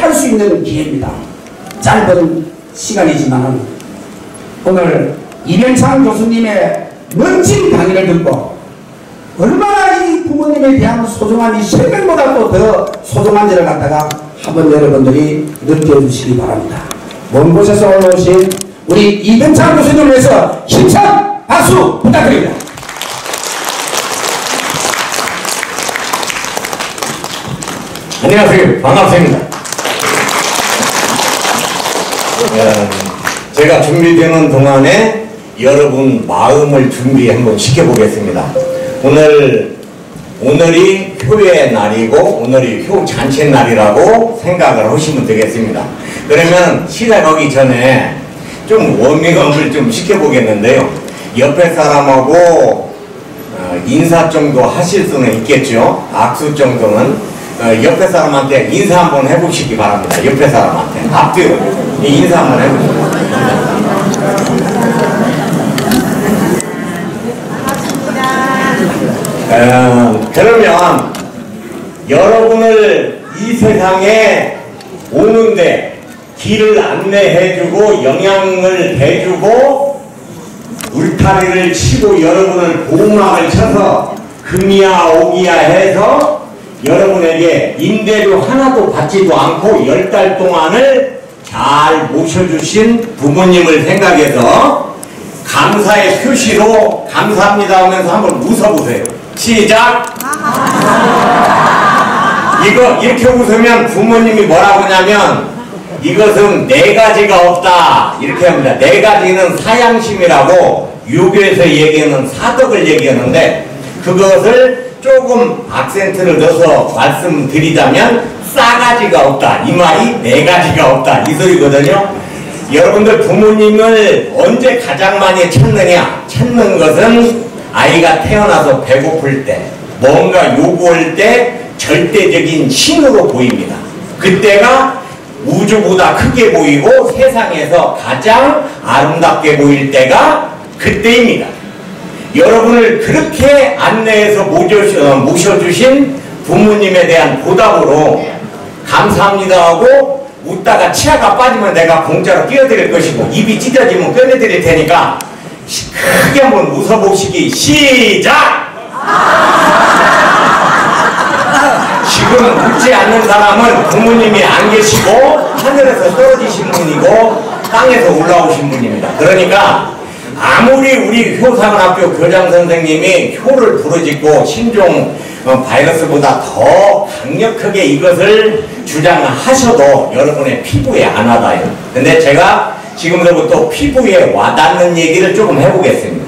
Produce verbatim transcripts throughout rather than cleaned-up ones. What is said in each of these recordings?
할 수 있는 기회입니다. 짧은 시간이지만 오늘 이병창 교수님의 멋진 강의를 듣고 얼마나 이 부모님에 대한 소중한 이 생명보다 또 더 소중한지를 갖다가 한번 여러분들이 느껴주시기 바랍니다. 먼 곳에서 올라오신 우리 이병창 교수님을 위해서 힘찬 박수 부탁드립니다. 안녕하세요. 반갑습니다. 제가 준비되는 동안에 여러분 마음을 준비 한번 시켜보겠습니다. 오늘, 오늘이 효의 날이고 오늘이 효 잔치 날이라고 생각을 하시면 되겠습니다. 그러면 시작하기 전에 좀 워밍업을 좀 시켜보겠는데요. 옆에 사람하고 인사 정도 하실 수는 있겠죠. 악수 정도는. 옆에 사람한테 인사 한번 해보시기 바랍니다. 옆에 사람한테. 앞뒤로 인사 한번 해보시기 어, 그러면 여러분을 이 세상에 오는데 길을 안내해주고 영향을 대주고 울타리를 치고 여러분을 보호막을 쳐서 금이야 오기야 해서 여러분에게 임대료 하나도 받지도 않고 열 달 동안을 잘 모셔주신 부모님을 생각해서 감사의 표시로 감사합니다 하면서 한번 웃어보세요. 시작! 이거 이렇게 웃으면 부모님이 뭐라고 하냐면 이것은 네 가지가 없다 이렇게 합니다. 네 가지는 사양심이라고 유교에서 얘기하는 사덕을 얘기하는데 그것을 조금 악센트를 넣어서 말씀드리자면 싸가지가 없다 이 말이 네 가지가 없다 이 소리거든요. 여러분들 부모님을 언제 가장 많이 찾느냐? 찾는 것은 아이가 태어나서 배고플 때 뭔가 요구할 때 절대적인 신으로 보입니다. 그때가 우주보다 크게 보이고 세상에서 가장 아름답게 보일 때가 그때입니다. 여러분을 그렇게 안내해서 모셔주신 부모님에 대한 보답으로 감사합니다 하고 웃다가 치아가 빠지면 내가 공짜로 끼워드릴 것이고 입이 찢어지면 꺼내드릴 테니까 크게 한번 웃어보시기 시작! 지금 웃지 않는 사람은 부모님이 안 계시고 하늘에서 떨어지신 분이고 땅에서 올라오신 분입니다. 그러니까 아무리 우리 효상학교 교장 선생님이 효를 부르짖고 신종 바이러스보다 더 강력하게 이것을 주장하셔도 여러분의 피부에 안 와닿아요. 근데 제가 지금부터 피부에 와닿는 얘기를 조금 해보겠습니다.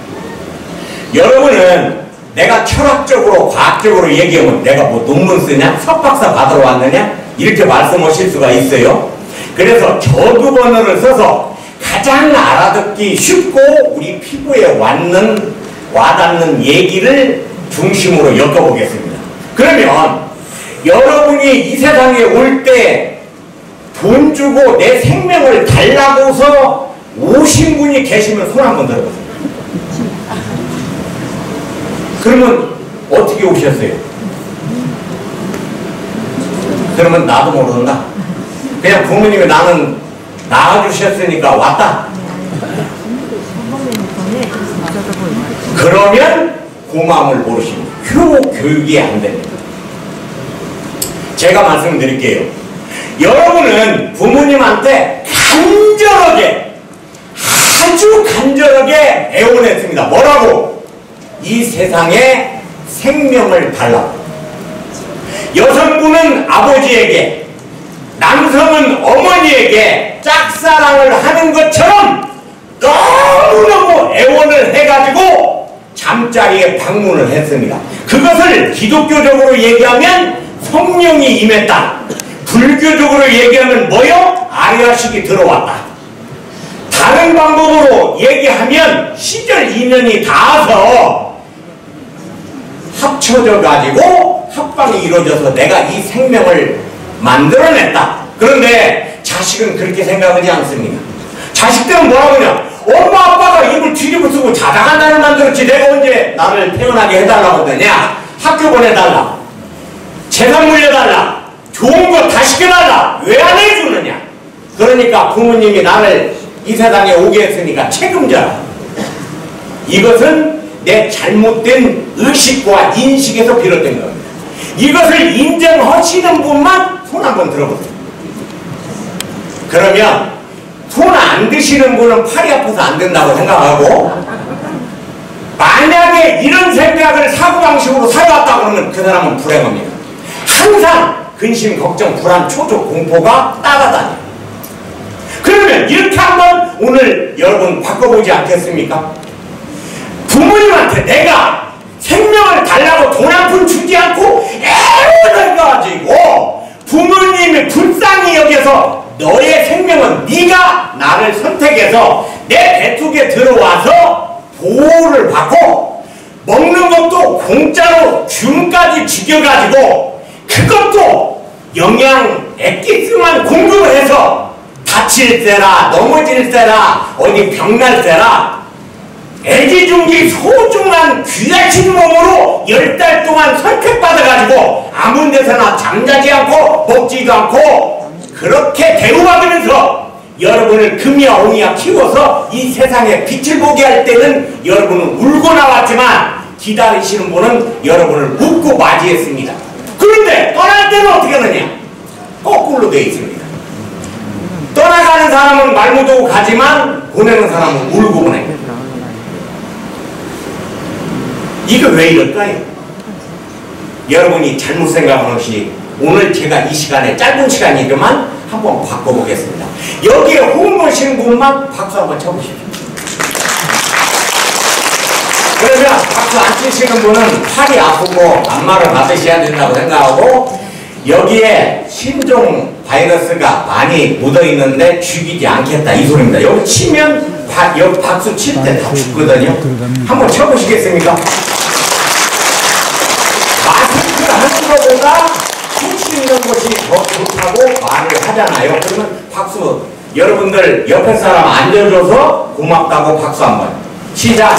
여러분은 내가 철학적으로 과학적으로 얘기하면 내가 뭐 논문 쓰냐? 석박사 받으러 왔느냐? 이렇게 말씀하실 수가 있어요. 그래서 저그 번호를 써서 가장 알아듣기 쉽고 우리 피부에 와닿는, 와닿는 얘기를 중심으로 엮어보겠습니다. 그러면 여러분이 이 세상에 올 때 돈 주고 내 생명을 달라고서 오신 분이 계시면 손 한번 들어보세요. 그러면 어떻게 오셨어요? 그러면 나도 모른다. 그냥 부모님이 나는 낳아주셨으니까 왔다. 그러면 고마움을 모르십니다. 효 교육이 안 됩니다. 제가 말씀드릴게요. 여러분은 부모님한테 간절하게 아주 간절하게 애원했습니다. 뭐라고? 이 세상에 생명을 달라고. 여성분은 아버지에게 남성은 어머니에게 짝사랑을 하는 것처럼 너무너무 애원을 해가지고 잠자리에 방문을 했습니다. 그것을 기독교적으로 얘기하면 성령이 임했다. 불교적으로 얘기하면 뭐요? 아리아식이 들어왔다. 다른 방법으로 얘기하면 시절 인연이 닿아서 합쳐져 가지고 합방이 이루어져서 내가 이 생명을 만들어냈다. 그런데 자식은 그렇게 생각하지 않습니다. 자식들은 뭐라고 하냐? 엄마 아빠가 입을 뒤집어 쓰고 자상한 나를 만들었지 내가 언제 나를 태어나게 해달라고 하느냐? 학교 보내달라, 재산 물려달라, 좋은 거 다 시켜달라. 왜 그러니까 부모님이 나를 이 세상에 오게 했으니까 책임져라. 이것은 내 잘못된 의식과 인식에서 비롯된 겁니다. 이것을 인정하시는 분만 손 한번 들어보세요. 그러면 손 안 드시는 분은 팔이 아파서 안 된다고 생각하고, 만약에 이런 생각을 사고방식으로 살아왔다 그러면 그 사람은 불행합니다. 항상 근심, 걱정, 불안, 초조, 공포가 따라다녀요. 그러면 이렇게 한번 오늘 여러분 바꿔보지 않겠습니까? 부모님한테 내가 생명을 달라고 돈 한 푼 주지 않고 애원해가지고 부모님이 불쌍히 여겨서 너의 생명은 네가 나를 선택해서 내 배속에 들어와서 보호를 받고 먹는 것도 공짜로 균까지 죽여가지고 그것도 영양 액기스만 공급을 해서 다칠 때라 넘어질 때라 어디 병날 때라 애지중지 소중한 귀하신 몸으로 열 달 동안 선택받아가지고 아무 데서나 잠자지 않고 먹지도 않고 그렇게 대우받으면서 여러분을 금이야 옹이야 키워서 이 세상에 빛을 보게 할 때는 여러분은 울고 나왔지만 기다리시는 분은 여러분을 웃고 맞이했습니다. 그런데 떠날 때는 어떻게 하느냐? 거꾸로 되어 있습니다. 떠나가는 사람은 말 못하고 가지만 보내는 사람은 울고 보냅니다. 이거 왜 이럴까요? 여러분이 잘못 생각은 없이 오늘 제가 이 시간에 짧은 시간이지만 한번 바꿔보겠습니다. 여기에 호응하시는 분만 박수 한번 쳐보십시오. 그러면 박수 안 치시는 분은 팔이 아프고 안마를 받으셔야 된다고 생각하고 여기에 신종 바이러스가 많이 묻어있는데 죽이지 않겠다 이 소리입니다. 여기 치면 바, 여기 박수 칠 때 다 죽거든요. 한번 쳐보시겠습니까? 마스크를 하는 것보다 쉴 수 있는 것이 더 좋다고 말을 하잖아요. 그러면 박수 여러분들 옆에 사람 앉아줘서 고맙다고 박수 한번 시작.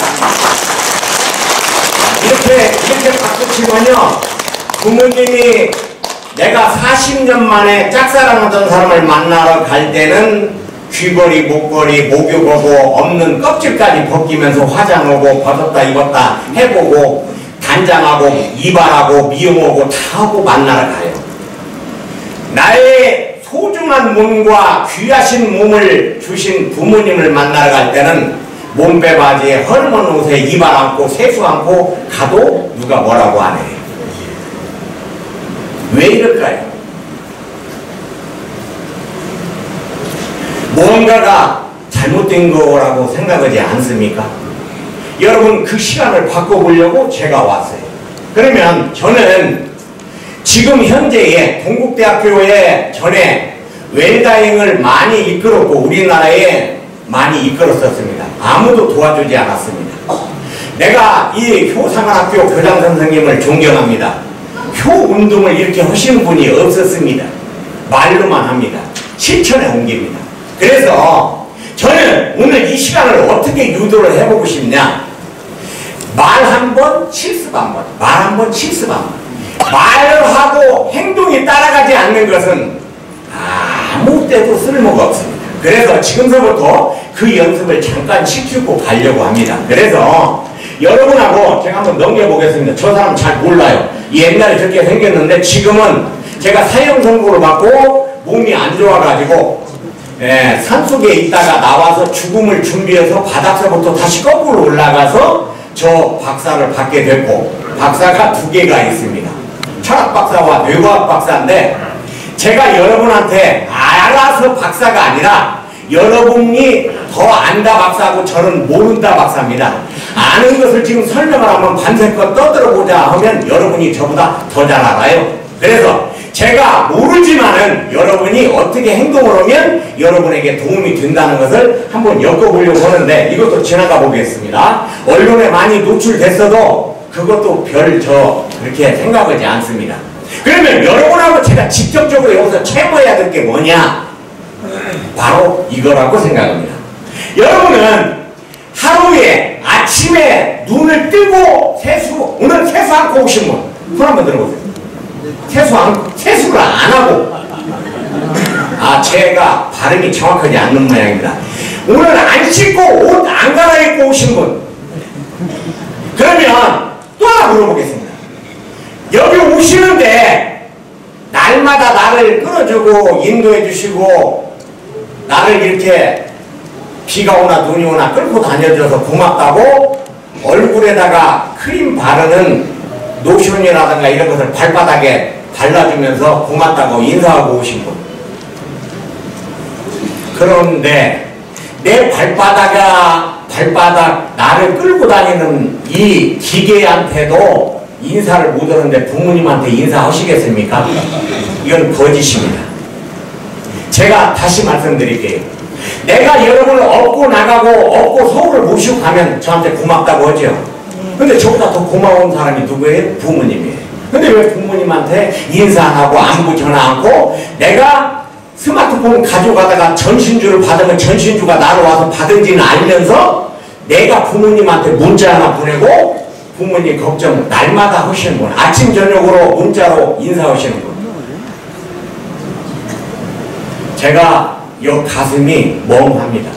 이렇게 이렇게 박수 치면요 부모님이 내가 사십 년 만에 짝사랑하던 사람을 만나러 갈 때는 귀걸이, 목걸이, 목욕하고 없는 껍질까지 벗기면서 화장하고 벗었다 입었다 해보고 단장하고 이발하고 미용하고 다 하고 만나러 가요. 나의 소중한 몸과 귀하신 몸을 주신 부모님을 만나러 갈 때는 몸빼 바지에 헐먼 옷에 이발 안고 세수 안고 가도 누가 뭐라고 안 해요. 왜 이럴까요? 뭔가가 잘못된 거라고 생각하지 않습니까? 여러분 그 시간을 바꿔보려고 제가 왔어요. 그러면 저는 지금 현재의 동국대학교에 전에 웰다잉을 많이 이끌었고 우리나라에 많이 이끌었었습니다. 아무도 도와주지 않았습니다. 내가 이 효상학교 교장 선생님을 존경합니다. 효 운동을 이렇게 하시는 분이 없었습니다. 말로만 합니다. 실천에 옮깁니다. 그래서 저는 오늘 이 시간을 어떻게 유도를 해보고 싶냐. 말 한 번, 실습 한 번. 말 한 번, 실습 한 번. 말을 하고 행동이 따라가지 않는 것은 아무 때도 쓸모가 없습니다. 그래서 지금서부터 그 연습을 잠깐 시키고 가려고 합니다. 그래서 여러분하고 제가 한번 넘겨보겠습니다. 저 사람 잘 몰라요. 옛날에 저렇게 생겼는데 지금은 제가 사형 선고를 받고 몸이 안 좋아가지고 예, 산속에 있다가 나와서 죽음을 준비해서 바닥서부터 다시 거꾸로 올라가서 저 박사를 받게 됐고 박사가 두 개가 있습니다. 철학 박사와 뇌과학 박사인데 제가 여러분한테 알아서 박사가 아니라 여러분이 더 안다 박사고 저는 모른다 박사입니다. 아는 것을 지금 설명을 하면 밤새껏 떠들어보자 하면 여러분이 저보다 더 잘 알아요. 그래서 제가 모르지만은 여러분이 어떻게 행동을 하면 여러분에게 도움이 된다는 것을 한번 엮어보려고 하는데 이것도 지나가 보겠습니다. 언론에 많이 노출됐어도 그것도 별 저 그렇게 생각하지 않습니다. 그러면 여러분하고 제가 직접적으로 여기서 체험해야 될 게 뭐냐? 바로 이거라고 생각합니다. 여러분은 하루에 아침에 눈을 뜨고 세수, 오늘 세수 않고 오신 분, 손 한번 들어보세요. 세수 안, 세수를 안 하고, 아, 제가 발음이 정확하지 않는 모양입니다. 오늘 안 씻고 옷 안 갈아입고 오신 분, 그러면 또 하나 물어보겠습니다. 여기 오시는데 날마다 나를 끌어주고 인도해 주시고 나를 이렇게 비가 오나 눈이 오나 끌고 다녀줘서 고맙다고 얼굴에다가 크림 바르는 노션이라든가 이런 것을 발바닥에 발라주면서 고맙다고 인사하고 오신 분. 그런데 내 발바닥에 발바닥 나를 끌고 다니는 이 기계한테도 인사를 못 하는데 부모님한테 인사하시겠습니까? 이건 거짓입니다. 제가 다시 말씀드릴게요. 내가 여러분을 업고 나가고 업고 서울을 모시고 가면 저한테 고맙다고 하죠. 근데 저보다 더 고마운 사람이 누구예요? 부모님이에요. 근데 왜 부모님한테 인사 안 하고 안부 전화 않고 내가 스마트폰 가져가다가 전신주를 받으면 전신주가 나로 와서 받은지는 알면서 내가 부모님한테 문자 하나 보내고 부모님 걱정 날마다 하시는 분, 아침 저녁으로 문자로 인사하시는 분. 제가 이 가슴이 멍합니다.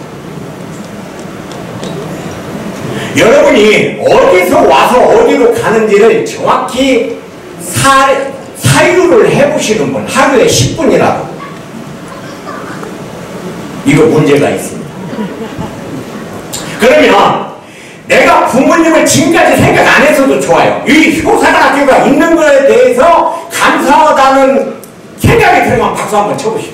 여러분이 어디서 와서 어디로 가는지를 정확히 사, 사유를 해보시는 분, 하루에 십 분이라도 이거 문제가 있습니다. 그러면 내가 부모님을 지금까지 생각 안 했어도 좋아요. 이 효사학교가 있는 거에 대해서 감사하다는 생각이 들면 박수 한번 쳐보십시오.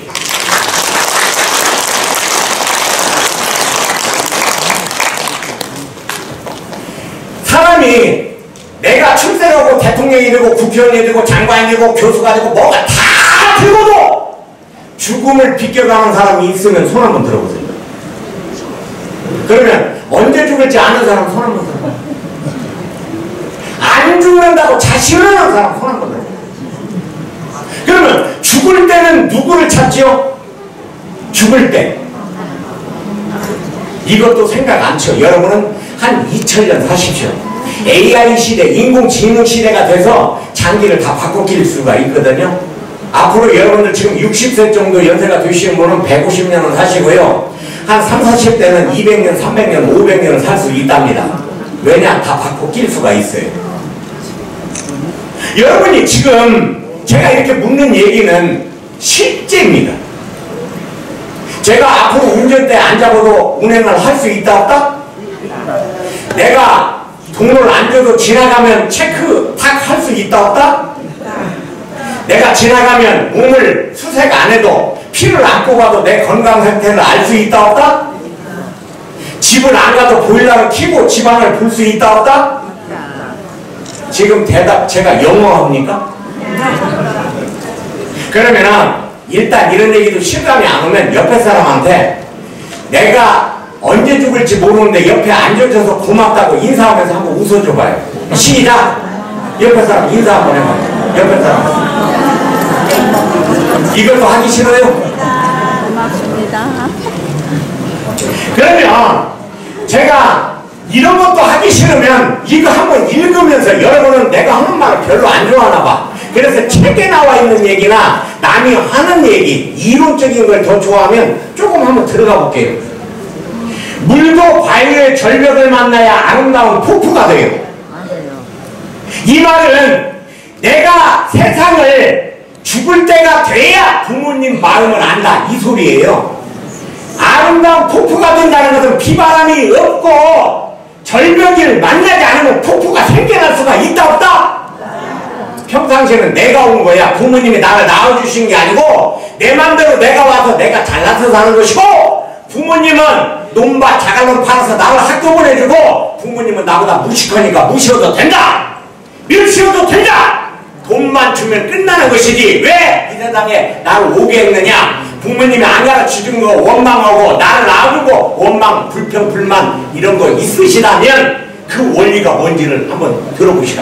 사람이 내가 출세하고 대통령이 되고 국회의원이 되고 장관이 되고 교수가 되고 뭐가 다 되고도 죽음을 비껴가는 사람이 있으면 손 한번 들어보세요. 그러면 언제 죽을지 아는 사람 손 한번 들어봐요. 안 죽는다고 자신하는 사람 손 한번 들어봐요. 그러면 죽을 때는 누구를 찾지요? 죽을 때 이것도 생각 안 쳐. 여러분은 한 이천 년 사십시오. 에이아이 시대, 인공지능 시대가 돼서 장기를 다 바꿔낄 수가 있거든요. 앞으로 여러분들 지금 육십 세 정도 연세가 되시는 분은 백오십 년은 사시고요. 한 삼, 사십 대는 이백 년, 삼백 년, 오백 년은 살 수 있답니다. 왜냐? 다 바꿔낄 수가 있어요. 여러분이 지금 제가 이렇게 묻는 얘기는 실제입니다. 제가 앞으로 운전대에 안 잡아도 운행을 할 수 있다 없다? 내가 돈을 안 줘도 지나가면 체크 탁 할 수 있다 없다? 내가 지나가면 몸을 수색 안 해도 피를 안 뽑아도 내 건강 상태를 알 수 있다 없다? 집을 안 가도 보일러를 켜고 집안을 볼 수 있다 없다? 지금 대답 제가 영어 합니까? 그러면은 일단 이런 얘기도 실감이 안 오면 옆에 사람한테 내가 언제 죽을지 모르는데 옆에 앉아줘서 고맙다고 인사하면서 한번 웃어줘봐요. 시작! 옆에 사람 인사 한번 해봐요. 옆에 사람. 이것도 하기 싫어요? 고맙습니다. 그러면 제가 이런 것도 하기 싫으면 이거 한번 읽으면서 여러분은 내가 하는 말을 별로 안 좋아하나 봐. 그래서 책에 나와 있는 얘기나 남이 하는 얘기, 이론적인 걸 더 좋아하면 조금 한번 들어가 볼게요. 물도 바위의 절벽을 만나야 아름다운 폭포가 돼요. 이 말은 내가 세상을 죽을 때가 돼야 부모님 마음을 안다 이 소리예요. 아름다운 폭포가 된다는 것은 비바람이 없고 절벽을 만나지 않으면 폭포가 생겨날 수가 있다 없다? 평상시에는 내가 온 거야. 부모님이 나를 낳아주신 게 아니고 내 맘대로 내가 와서 내가 잘나서 사는 것이고, 부모님은 논밭 자갈론 팔아서 나를 학교 보내주고, 부모님은 나보다 무식하니까 무시해도 된다, 밀치워도 된다, 돈만 주면 끝나는 것이지 왜 이 세상에 나를 오게 했느냐. 부모님이 안 가르쳐준 거 원망하고 나를 놔두고 원망, 불평, 불만 이런 거 있으시다면 그 원리가 뭔지를 한번 들어보시라.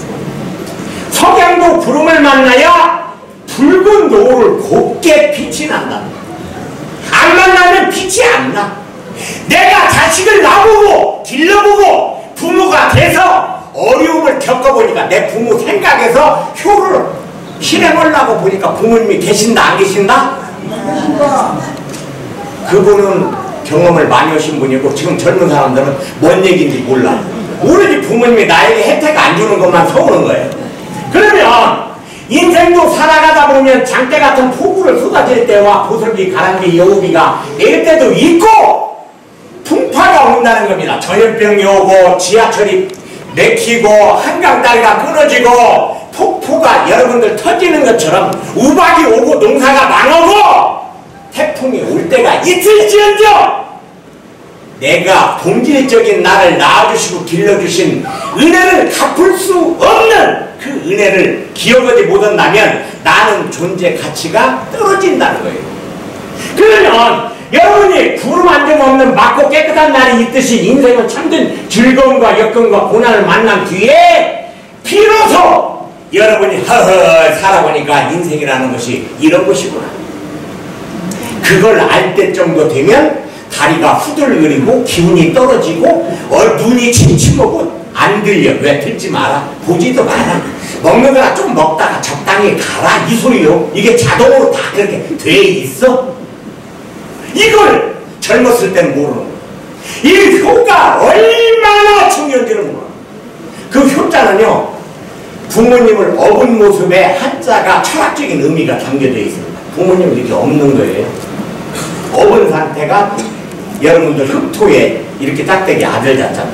석양도 구름을 만나야 붉은 노을 곱게 빛이 난다. 안 만나면 빛이 안 나. 내가 자식을 낳아보고 길러보고 부모가 돼서 어려움을 겪어보니까 내 부모 생각에서 효를 실행하려고 보니까 부모님이 계신다 안 계신다? 그분은 경험을 많이 하신 분이고 지금 젊은 사람들은 뭔 얘기인지 몰라. 오로지 부모님이 나에게 혜택 안 주는 것만 서우는 거예요. 그러면 인생도 살아가다 보면 장대 같은 폭우를 쏟아질 때와 보슬비, 가랑비, 여우비가 내릴 때도 있고 풍파가 온다는 겁니다. 전염병이 오고 지하철이 막히고 한강다리가 끊어지고 폭포가 여러분들 터지는 것처럼 우박이 오고 농사가 망하고 태풍이 올 때가 있을지언정 내가 본질적인 나를 낳아주시고 길러주신 은혜를 갚을 수 없는 그 은혜를 기억하지 못한다면 나는 존재 가치가 떨어진다는 거예요. 그러면 여러분이 구름 한 점 없는 맑고 깨끗한 날이 있듯이 인생은 참된 즐거움과 여건과 고난을 만난 뒤에 비로소 여러분이 허허 살아보니까 인생이라는 것이 이런 것이구나. 그걸 알 때 정도 되면 다리가 후들거리고 기운이 떨어지고 어, 눈이 침침하고 안 들려. 왜 듣지 마라. 보지도 마라. 먹는 거나 좀 먹다가 적당히 가라. 이 소리요. 이게 자동으로 다 그렇게 돼 있어. 이걸 젊었을 땐 모르는 이 효가 얼마나 중요한지를 몰라. 그 효자는요 부모님을 업은 모습에 한자가 철학적인 의미가 담겨져 있습니다. 부모님을 이렇게 업는 거예요. 업은 상태가 여러분들 흑토에 이렇게 짝대기 아들 자자입니다.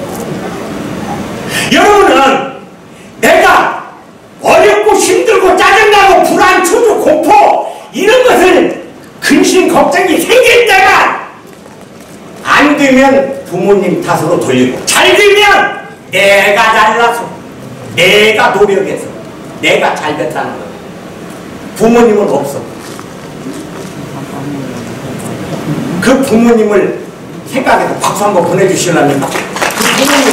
여러분은 내가 어렵고 힘들고 짜증나고 불안, 초조, 공포 이런 것을 근심, 걱정이 생길 때만 안 되면 부모님 탓으로 돌리고 잘 되면 내가 잘나서 내가 노력해서 내가 잘 됐다는 거예요. 부모님은 없어. 그 부모님을 생각해서 박수 한번 보내주시려니까 그 부모님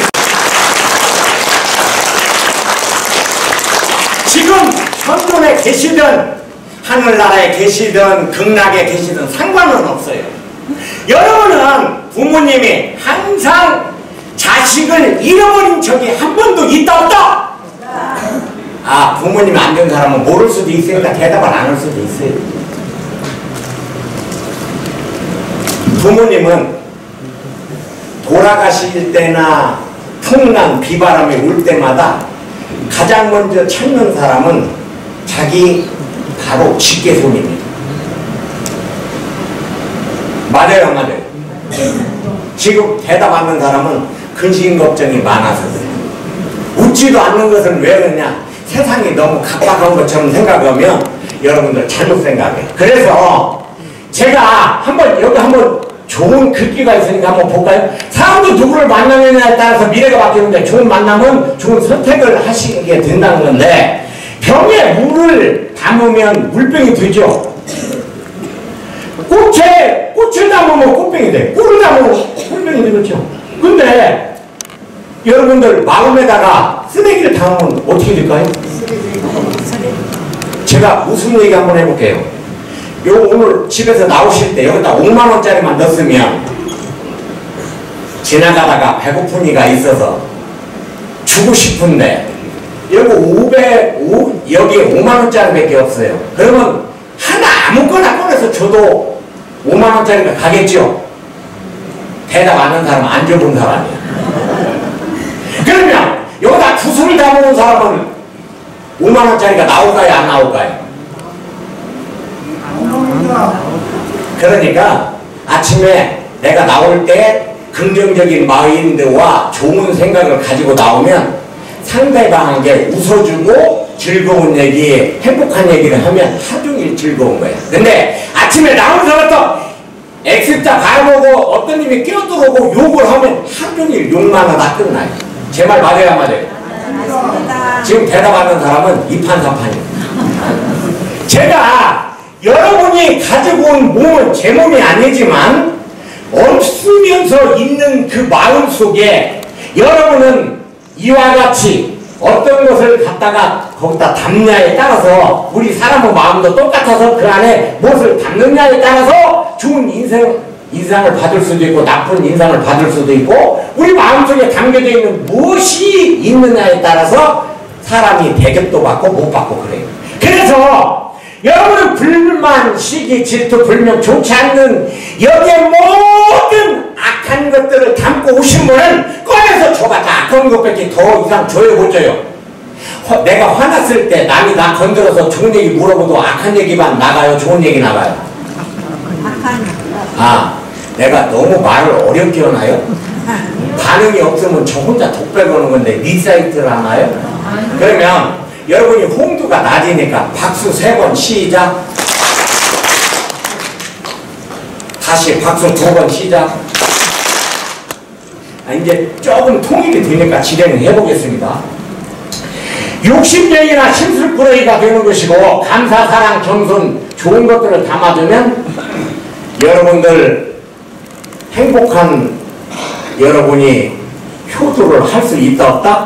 지금 현존에 계시든 하늘나라에 계시든 극락에 계시든 상관은 없어요. 여러분은 부모님이 항상 자식을 잃어버린 적이 한 번도 있다 없다? 아 부모님이 안 된 사람은 모를 수도 있으니까 대답을 안 할 수도 있어요. 부모님은 돌아가실 때나 풍랑 비바람이 올 때마다 가장 먼저 찾는 사람은 자기 바로 직계손입니다. 맞아요 안 맞아요? 지금 대답 안 하는 사람은 근심 걱정이 많아서 그래요. 웃지도 않는 것은 왜 그러냐? 세상이 너무 각박한 것처럼 생각하면 여러분들 잘못 생각해요. 그래서 제가 한번 여기 한번 좋은 글귀가 있으니까 한번 볼까요? 사람도 누구를 만나느냐에 따라서 미래가 바뀌는데 좋은 만남은 좋은 선택을 하시게 된다는 건데 병에 물을 담으면 물병이 되죠. 꽃에 꽃을 담으면 꽃병이 돼. 꿀을 담으면 꿀병이 되겠죠. 근데 여러분들 마음에다가 쓰레기를 담으면 어떻게 될까요? 제가 무슨 얘기 한번 해볼게요. 요 오늘 집에서 나오실 때 여기다 오만 원짜리만 넣었으면 지나가다가 배고픈 이가 있어서 주고 싶은데 여기 오백, 오, 여기에 오만 원짜리 밖에 없어요. 그러면 하나 아무거나 꺼내서 줘도 오만 원짜리가 가겠죠? 대답 안 하는 사람은 안 줘본 사람이야. 그러면 여기다 구슬을 담아놓은 사람은 오만 원짜리가 나올까요? 안 나올까요? 그러니까 아침에 내가 나올 때 긍정적인 마인드와 좋은 생각을 가지고 나오면 상대방에게 웃어주고 즐거운 얘기, 행복한 얘기를 하면 하루 종일 즐거운 거야. 근데 아침에 나오면서부터 X자 바라보고 어떤 님이 끼어들어오고 욕을 하면 하루 종일 욕만 하다 끝나요. 제 말 맞아요 안 맞아요? 맞습니다. 지금 대답하는 사람은 이판사판이에요. 제가 여러분이 가지고 온 몸은 제 몸이 아니지만 없으면서 있는 그 마음 속에 여러분은 이와 같이 어떤 것을 갖다가 거기다 담냐에 따라서 우리 사람의 마음도 똑같아서 그 안에 무엇을 담느냐에 따라서 좋은 인생, 인상을 받을 수도 있고 나쁜 인상을 받을 수도 있고 우리 마음속에 담겨져 있는 무엇이 있느냐에 따라서 사람이 대접도 받고 못 받고 그래요. 그래서 여러분은 불만, 시기, 질투, 불명, 좋지 않는 여기에 모든 악한 것들을 담고 오신 분은 꺼내서 줘봤자 악한 것밖에 더 이상 줘요 못 줘요? 화, 내가 화났을 때 남이 나 건드려서 좋은 얘기 물어보도 악한 얘기만 나가요? 좋은 얘기 나가요? 아, 내가 너무 말을 어렵게 하나요? 반응이 없으면 저 혼자 독백 오는 건데 리사이트를 하나요? 그러면 여러분이 홍두가 낮으니까 박수 세 번 시작. 다시 박수 두 번 시작. 아, 이제 조금 통일이 되니까 진행을 해보겠습니다. 육십 년이나 심술꾸러기가 되는 것이고 감사, 사랑, 겸손 좋은 것들을 담아두면 여러분들 행복한 여러분이 효도를 할 수 있다 없다?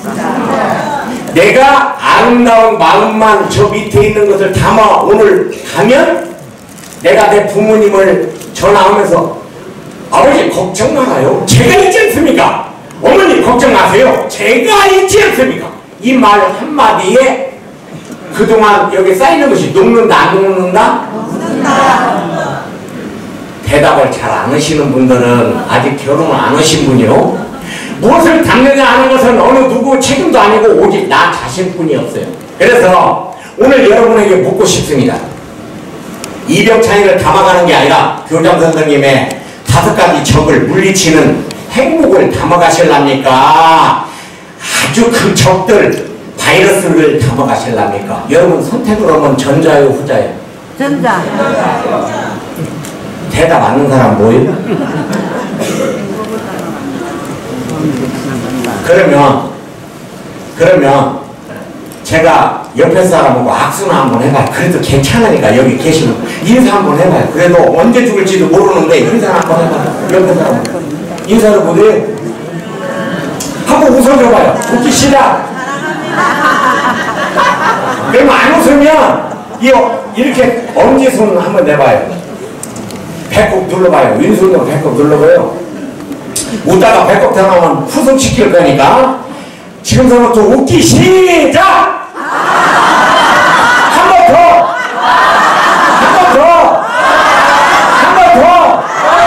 내가 아름다운 마음만 저 밑에 있는 것을 담아 오늘 가면 내가 내 부모님을 전화하면서 아버지 걱정 말아요. 제가 있지 않습니까? 어머니 걱정 마세요. 제가 있지 않습니까? 이 말 한마디에 그동안 여기 쌓이는 것이 녹는다 안 녹는다? 녹는다. 대답을 잘 안 하시는 분들은 아직 결혼을 안 하신 분이요. 무엇을 담느냐 하는 것은 어느 누구 책임도 아니고 오직 나 자신뿐이 없어요. 그래서 오늘 여러분에게 묻고 싶습니다. 이병 차이를 담아가는 게 아니라 교장 선생님의 다섯 가지 적을 물리치는 행복을 담아가실랍니까? 아주 그 적들 바이러스를 담아가실랍니까? 여러분 선택을 하면 전자요 후자요? 전자. 대답 안 하는 사람 뭐예요? 그러면 그러면 제가 옆에 사람하고 악수나 한번 해봐요. 그래도 괜찮으니까 여기 계시면 인사 한번 해봐요. 그래도 언제 죽을지도 모르는데 인사 한번 해봐요. 옆에 사람 인사를 못해요. 한번 웃어줘봐요. 웃기 시작. 그러면 안 웃으면 이렇게 엄지손 한번 내봐요. 배꼽 눌러봐요. 왼손으로 배꼽 눌러봐요. 웃다가 배꼽 당하면 후손시킬 거니까 지금서부터 웃기 시작! 한 번 더! 한 번 더! 한 번 더!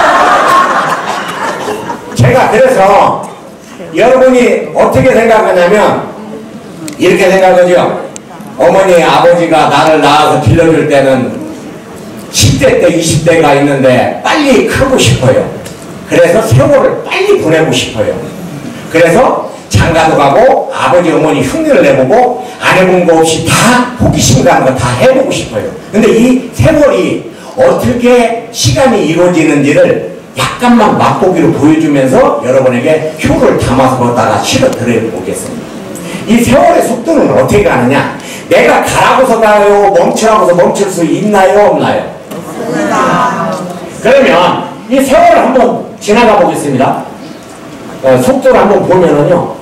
제가 그래서 여러분이 어떻게 생각하냐면 이렇게 생각하죠. 어머니 아버지가 나를 낳아서 길러줄 때는 십 대 때 이십 대가 있는데 빨리 크고 싶어요. 그래서 세월을 빨리 보내고 싶어요. 그래서 장가도 가고 아버지 어머니 흉내를 내보고 안 해본 거 없이 다 호기심 가는 거 다 해보고 싶어요. 근데 이 세월이 어떻게 시간이 이루어지는지를 약간만 맛보기로 보여주면서 여러분에게 효를 담아서 걷다가 실어 드려보겠습니다. 이 세월의 속도는 어떻게 가느냐? 내가 가라고서 가요? 멈추라고서 멈출 수 있나요? 없나요? 없습니다. 그러면 이 세월을 한번 지나가 보겠습니다. 어, 속도를 한번 보면은요.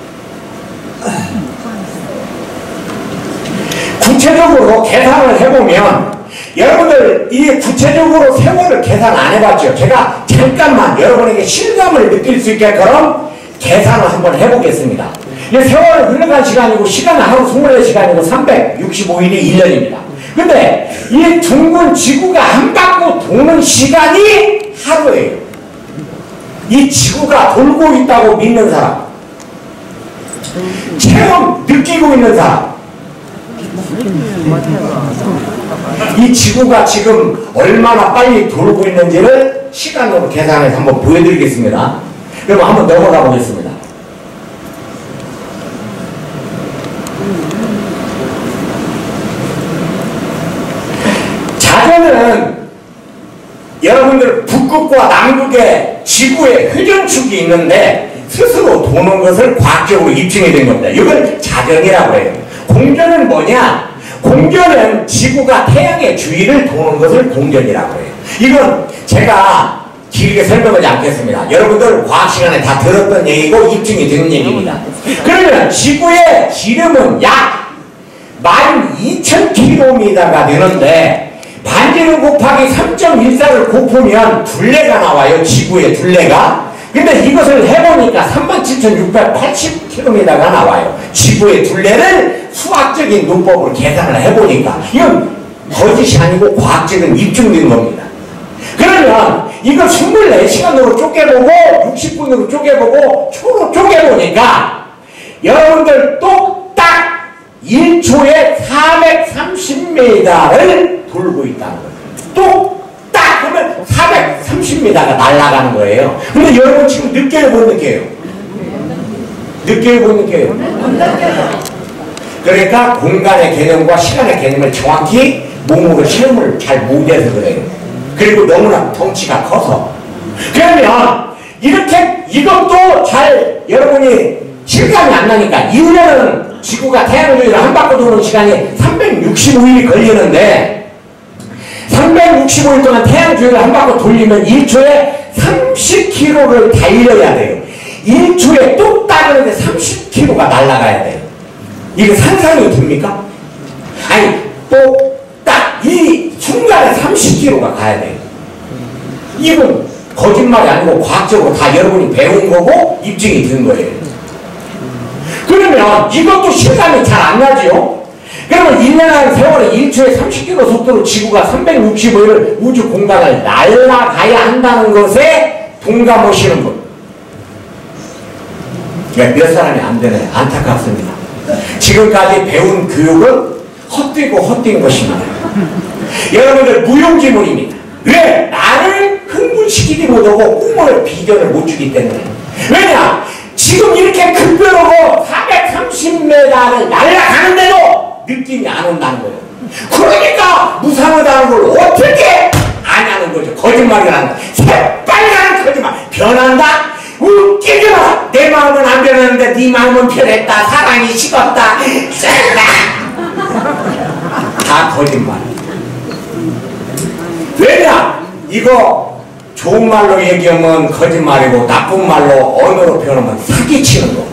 구체적으로 계산을 해보면 여러분들 이 구체적으로 세월을 계산 안 해봤죠. 제가 잠깐만 여러분에게 실감을 느낄 수 있게끔 계산을 한번 해보겠습니다. 이 세월을 흘러간 시간이고 시간은 하루 이십사 시간이고 삼백육십오 일이 일 년입니다. 근데 이 둥근 지구가 한 바퀴 도는 시간이 하루예요. 이 지구가 돌고 있다고 믿는 사람, 체험 느끼고 있는 사람, 이 지구가 지금 얼마나 빨리 돌고 있는지를 시간으로 계산해서 한번 보여드리겠습니다. 그럼 한번 넘어가 보겠습니다. 자전은 여러분들 북극과 남극의 지구의 회전축이 있는데 스스로 도는 것을 과학적으로 입증이 된 겁니다. 이걸 자전이라고 해요. 공전은 뭐냐? 공전은 지구가 태양의 주위를 도는 것을 공전이라고 해요. 이건 제가 길게 설명하지 않겠습니다. 여러분들 과학 시간에 다 들었던 얘기고 입증이 된 얘기입니다. 그러면 지구의 지름은 약 만 이천 킬로미터가 되는데 반지름 곱하기 삼 점 일사를 곱으면 둘레가 나와요. 지구의 둘레가. 근데 이것을 해보니까 삼만 칠천육백팔십 킬로미터가 나와요. 지구의 둘레를 수학적인 문법으로 계산을 해보니까 이건 거짓이 아니고 과학적인 입증된 겁니다. 그러면 이걸 이십사 시간으로 쪼개보고 육십 분으로 쪼개보고 초로 쪼개보니까 여러분들 똑딱 일 초에 사백삼십 미터를 돌고 있다는 거예요. 똑딱 하면 사백삼십 미터가 날아가는 거예요. 근데 여러분 지금 느껴요, 못 느껴요? 느껴요, 못 느껴요? 그러니까 공간의 개념과 시간의 개념을 정확히 몸으로 체험을 잘 못해서 그래요. 그리고 너무나 덩치가 커서. 그러면 이렇게 이것도 잘 여러분이 실감이 안 나니까 일 년은 지구가 태양주위를 한 바퀴 도는 시간이 삼백육십오 일이 걸리는데 삼백육십오 일 동안 태양주위를 한 바퀴 돌리면 일 초에 삼십 킬로미터를 달려야 돼요. 일 초에 똑딱 그런데 삼십 킬로미터가 날아가야 돼요. 이게 상상이 됩니까? 아니 똑딱 이 순간에 삼십 킬로미터가 가야 돼요. 이건 거짓말이 아니고 과학적으로 다 여러분이 배운 거고 입증이 된 거예요. 그러면 이것도 실감이 잘 안 나지요? 그러면 일 년이라는 세월에 일 초에 삼십 킬로미터 속도로 지구가 삼백육십오 일을 우주 공간을 날아가야 한다는 것에 동감하시는 분. 그러니까 몇 사람이 안 되네. 안타깝습니다. 지금까지 배운 교육은 헛되고 헛된 것입니다. 여러분들 무용지물입니다. 왜? 나를 흥분시키지 못하고 꿈을 비전을 못 주기 때문에. 왜냐? 지금 이렇게 급변하고 사백삼십 미터를 날아가는데도 느낌이 안 온다는 거예요. 그러니까 무상하다는 걸 어떻게 아냐는 거죠. 거짓말이라는 거. 새빨간 거짓말. 변한다? 웃기지 마! 내 마음은 안 변했는데 네 마음은 변했다. 사랑이 식었다. 다 거짓말. 왜냐? 이거 좋은 말로 얘기하면 거짓말이고 나쁜 말로 언어로 표현하면 사기치는 거.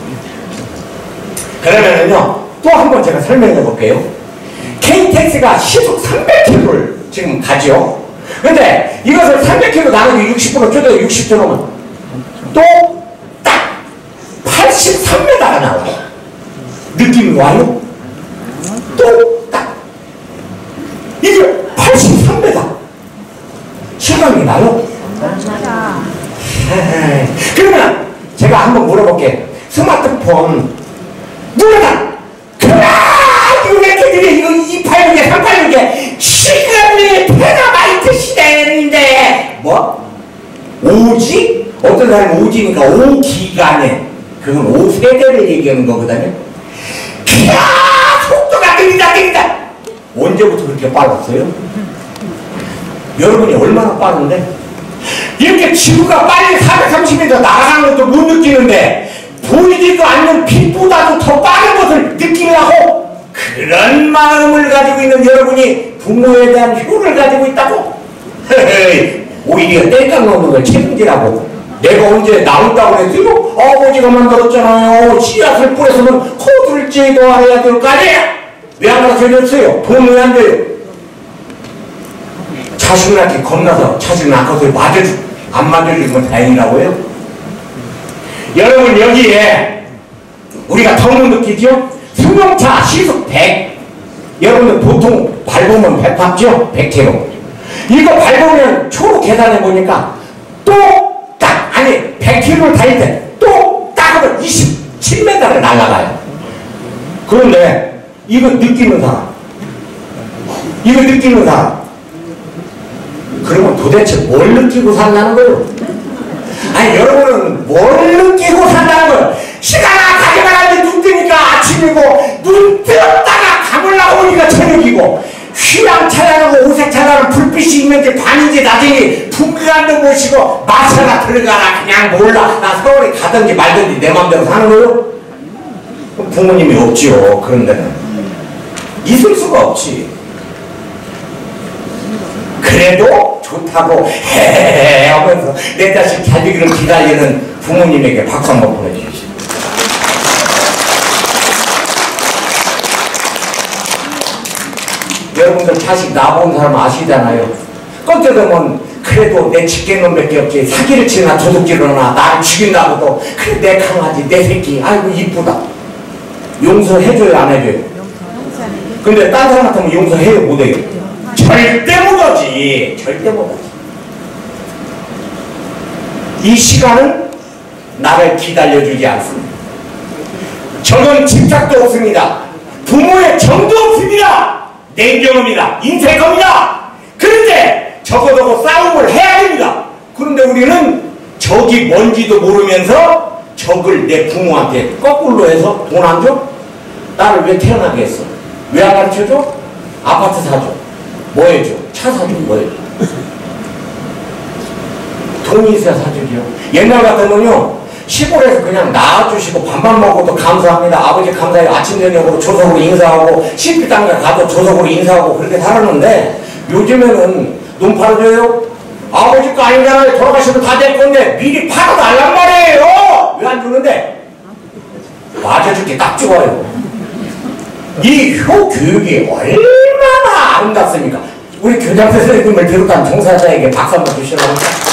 그러면은요 또 한 번 제가 설명해 볼게요. 케이티엑스가 시속 삼백 킬로미터를 지금 가죠. 근데 이것을 삼백 킬로미터 나누기 육십 분으로 쪼개서 육십 초 놓으면 또 딱 팔십삼 미터가 나와요. 느낌이 와요? 또 딱 이게 팔십삼 미터 실감이 나요? 에이, 그러면 제가 한번 물어볼게요. 스마트폰 누르다 그래 이거 이백팔십육에 삼백팔십육에 지금이 테라바이트 시대인데 뭐? 오지? 어떤 사람은 오지니까 오 기간에 그건 오 세대를 얘기하는 거거든요. 이야 속도가 느리다 느리다. 언제부터 그렇게 빨랐어요? 여러분이 얼마나 빠른데? 이렇게 지구가 빨리 사백삼십 미터 날아가는 것도 못 느끼는데 보이지도 않는 빛보다도 더 빠른 것을 느끼려고 그런 마음을 가지고 있는 여러분이 부모에 대한 효를 가지고 있다고? 오히려 뗄깍 놓는 걸 책임지라고. 내가 언제 나온다고 그랬어요? 아버지가 만들었잖아요. 씨앗을 뿌려서는 코드를 제거해야 될 거 아니에요? 왜 안 가르쳐줬어요? 돈 왜 안 돼요? 자식을 낳기 겁나서 자식을 낳고서 맞아주, 안 맞아주면 다행이라고요? 여러분 여기에 우리가 더못 느끼죠? 승용차 시속 백. 여러분들 보통 밟으면 백 밟죠? 백 킬로미터. 이거 밟으면 초로 계산해 보니까 똑딱 아니 백 킬로미터를 달릴 때 똑딱 하면 이십칠 미터를 날아가요. 그런데 이거 느끼는 사람 이거 느끼는 사람 그러면 도대체 뭘 느끼고 산다는 거예요? 아니 여러분은 뭘 느끼고 산다는 거예요? 시간아 가지 말아야지. 눈 뜨니까 아침이고 눈 뜨었다가 감으려고 보니까 저녁이고 휘황찬란하고 오색찬란한 불빛이 있는지 밤인지 낮인지 분간도 모시고 마차가 들어가라 그냥 몰라. 나 서울에 가든지 말든지 내 맘대로 사는 거예요? 부모님이 없지요. 그런 데는 있을 수가 없지. 그래도 좋다고 헤헤헤 하면서 내 자식 잘 되기를 기다리는 부모님에게 박수 한번 보내주십시오. 여러분들 자식 낳아본 사람 아시잖아요. 꺾여보면 그래도 내 직계놈밖에 없지. 사기를 치나 도둑질을 하나 나를 죽인다고도 그래 내 강아지 내 새끼 아이고 이쁘다. 용서해줘요 안 해줘요? 근데 딴 사람 같으면 용서해요 못해요? 절대 못하지. 절대 못하지. 이 시간은 나를 기다려주지 않습니다. 저는 집착도 없습니다. 부모의 정도 없습니다. 냉정합니다. 인색합니다. 그런데 적어도 싸움을 해야 됩니다. 그런데 우리는 적이 뭔지도 모르면서 적을 내 부모한테 거꾸로 해서 돈 안 줘? 나를 왜 태어나게 했어? 왜 안 가르쳐줘? 아파트 사줘. 뭐 해줘? 차 사줘. 뭐 해줘? 돈이 있어야 사주죠. 옛날 같으면요, 시골에서 그냥 낳아주시고 밥만 먹어도 감사합니다. 아버지 감사해요. 아침 저녁으로 조석으로 인사하고 식비당에 가도 조석으로 인사하고 그렇게 살았는데 요즘에는 눈 팔아줘요? 아버지 거 아니잖아요. 돌아가시면 다 될 건데 미리 팔아달란 말이에요. 왜 안 주는데? 맞아줄게 딱 좋아요. 이 효 교육이 얼마나 아름답습니까? 우리 교장 선생님을 비롯한 종사자에게 박수 한번 주시라고.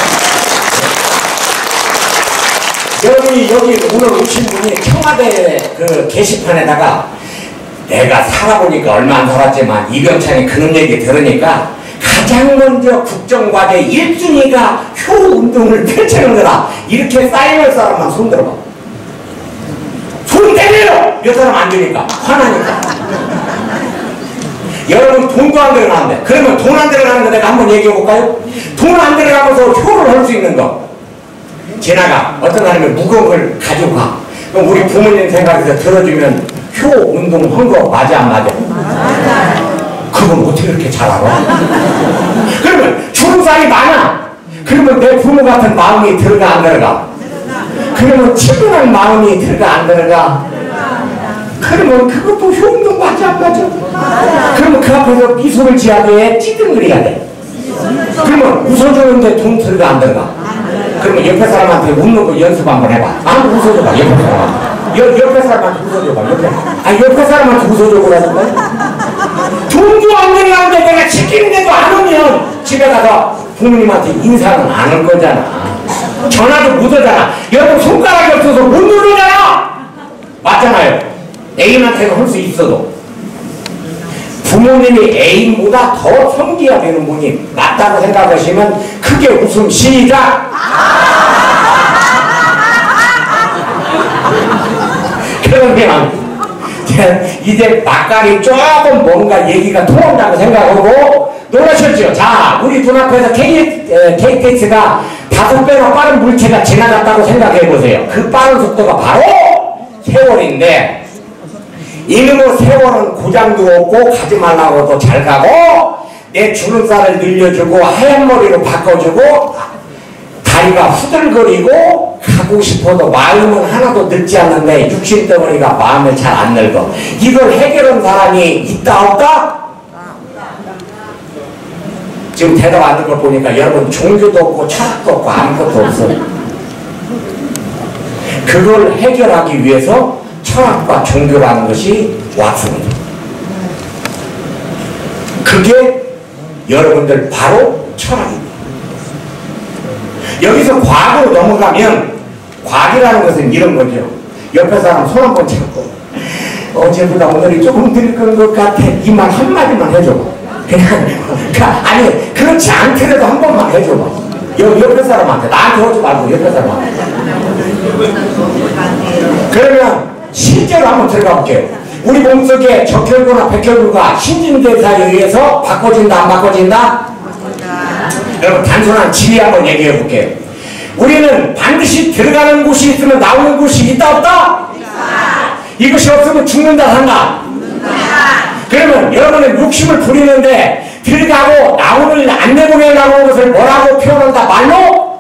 여기 여기 오늘 오신 분이 청와대 그 게시판에다가 내가 살아보니까 얼마 안 살았지만 이병찬이 그런 얘기 들으니까 가장 먼저 국정과제 일 순위가 효운동을 펼치는 거다. 이렇게 사인할 사람만 손 들어봐. 손 때려요! 몇 사람 안 주니까. 화나니까. 여러분 돈도 안 들어가는데 그러면 돈 안 들어가는 거 내가 한번 얘기해 볼까요? 돈 안 들어가면서 효를 할 수 있는 거. 지나가. 어떤 사람이 무거운 걸 가지고 가. 그럼 우리 부모님 생각해서 들어주면 효 운동 한 거 맞아 안 맞아? 맞아. 그건 어떻게 그렇게 잘 알아? 그러면 주름살이 많아. 그러면 내 부모 같은 마음이 들어가 안 들어가? 그러면 친근한 마음이 들어가 안 들어가? 그러면 그것도 효 운동 맞아 안 맞아? 그러면 그 앞에서 미소를 지어야 돼? 찌든거려야 돼? 그러면 웃어주는데 돈 들어가 안 들어가? 그러면 옆에 사람한테 웃는 거 연습 한번 해봐. 아, 웃어줘봐, 옆에 사람한테. 여, 옆에 사람한테 웃어줘봐, 옆에. 아, 옆에 사람한테 웃어줘보라는 거야? 돈도 안 들어가는데 내가 지키는데도 안 오면 집에 가서 부모님한테 인사는 안 할 거잖아. 전화도 못 하잖아. 여러분 손가락이 없어서 못 누르잖아. 맞잖아요. 애인한테는 할 수 있어도. 부모님이 애인보다 더 섬기어야 되는 분이 맞다고 생각하시면 크게 웃음 시작! 그러면 이제 막간이 조금 뭔가 얘기가 통한다고 생각하고 놀라셨죠? 자, 우리 눈앞에서 케이티엑스가 다섯 배나 빠른 물체가 지나갔다고 생각해보세요. 그 빠른 속도가 바로 세월인데 이놈의 세월은 고장도 없고 가지 말라고도 잘 가고 내 주름살을 늘려주고 하얀 머리로 바꿔주고 다리가 후들거리고 가고 싶어도 마음은 하나도 늙지 않는데 육신덩어리가 마음을 잘 안 늙어. 이걸 해결한 사람이 있다 없다? 지금 대답 안 듣는 걸 보니까 여러분 종교도 없고 철학도 없고 아무것도 없어. 그걸 해결하기 위해서 철학과 종교라는 것이 왔습니다. 그게 여러분들 바로 철학입니다. 여기서 과학으로 넘어가면 과학이라는 것은 이런 거죠. 옆에 사람 손 한번 잡고 어제보다 오늘이 조금 늙은 것 같아. 이 말 한마디만 해줘봐. 그냥 아니 그렇지 않더라도 한 번만 해줘봐. 여, 옆에 사람한테 나한테 하지 말고 옆에 사람한테. 그러면 실제로 한번 들어가 볼게요. 우리 몸속에 적혈구나 백혈구가 신진대사에 의해서 바꿔진다 안 바꿔진다? 여러분 단순한 지리 한번 얘기해 볼게요. 우리는 반드시 들어가는 곳이 있으면 나오는 곳이 있다 없다? 있다. 이것이 없으면 죽는다 산다? 죽는다. 그러면 여러분은 욕심을 부리는데 들어가고 나오는 안 내보내려고 것을 뭐라고 표현한다? 말로?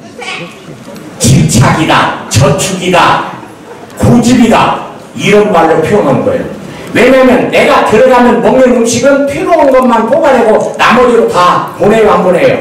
집착이다, 저축이다, 고집이다 이런 말로 표현한 거예요. 왜냐하면 내가 들어가면 먹는 음식은 필요한 것만 뽑아내고 나머지로 다 보내요 안 보내요?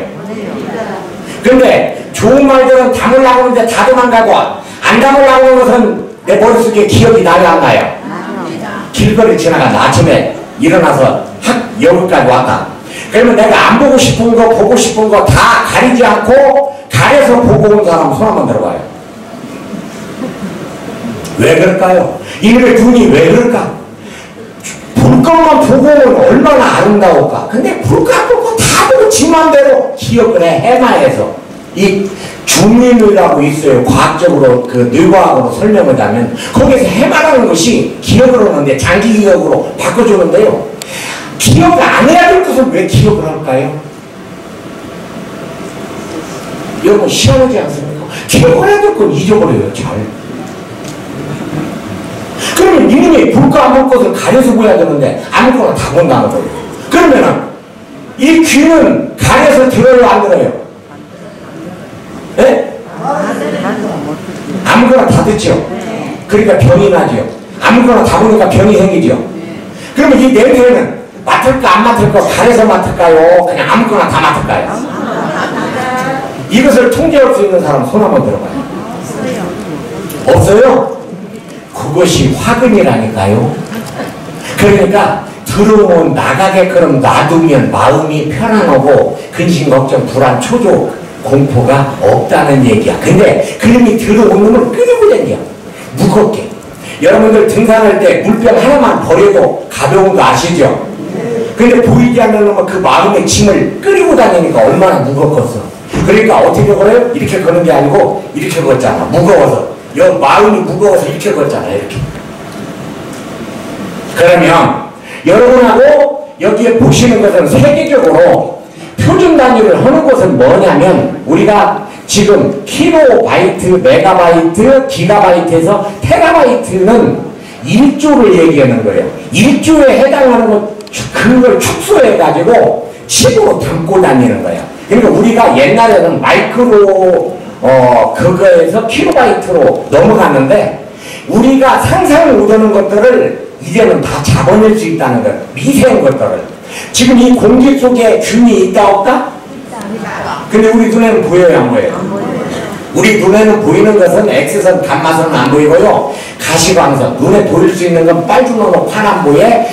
근데 좋은 말들은 담으려고 하는데 다도 안 가고 안 담으려고 하는 것은 내 머릿속에 기억이 나요 안 나요? 길거리 지나간다. 아침에 일어나서 학 여기까지 왔다. 그러면 내가 안 보고 싶은 거 보고 싶은 거 다 가리지 않고 가려서 보고 온 사람 손 한번 들어봐요. 왜 그럴까요? 이놈의 눈이 왜 그럴까? 볼 것만 보고 오면 얼마나 아름다울까. 근데 볼 것 안 보고 다 보고 지 맘대로 기억을 해. 해마에서 이 중인이라고 있어요. 과학적으로 그 뇌과학으로 설명을 하면 거기서 해마라는 것이 기억을 하는데 장기 기억으로 바꿔주는데요. 기억을 안 해야 될 것을 왜 기억을 할까요? 여러분 시원하지 않습니까? 기억을 해야 될 건 잊어버려요. 잘. 그러면 이놈이 볼까 안 볼 것을 가려서 보야 되는데 아무거나 다 본다는 거예요. 그러면은 이 귀는 가려서 들어요 안 들어요? 예? 아무거나 다 듣죠? 그러니까 병이 나죠. 아무거나 다 보니까 병이 생기죠. 그러면 이 냄새는 맡을까 안 맡을까 가려서 맡을까요? 그냥 아무거나 다 맡을까요? 이것을 통제할 수 있는 사람 손 한번 들어봐요. 없어요? 그것이 화근이라니까요. 그러니까 들어오면 나가게끔 놔두면 마음이 편안하고 근심, 걱정, 불안, 초조, 공포가 없다는 얘기야. 근데 그놈이 들어오는 걸 끌고 다녀. 무겁게. 여러분들 등산할 때 물병 하나만 버려도 가벼운 거 아시죠? 근데 보이지 않는 놈은 그 마음의 짐을 끌고 다니니까 얼마나 무겁겠어. 그러니까 어떻게 걸어요? 이렇게 거는 게 아니고 이렇게 걷잖아. 무거워서. 여 마음이 무거워서 이렇게 걷잖아. 이렇게. 그러면 여러분하고 여기에 보시는 것은 세계적으로 표준 단위를 하는 것은 뭐냐면 우리가 지금 킬로바이트, 메가바이트, 기가바이트에서 테라바이트는 일조를 얘기하는 거예요. 일조에 해당하는 것, 그걸 축소해가지고 칩으로 담고 다니는 거예요. 그러니까 우리가 옛날에는 마이크로 어 그거에서 킬로바이트로 넘어갔는데 우리가 상상 못하는 것들을 이제는 다 잡아낼 수 있다는 것, 미세한 것들을. 지금 이 공기 속에 균이 있다 없다? 있다. 근데 우리 눈에는 보여요 안 보여요? 안 보여요. 우리 눈에는 보이는 것은 X선, 감마선은 안 보이고요. 가시광선, 눈에 보일 수 있는 건 빨주노노 환안부의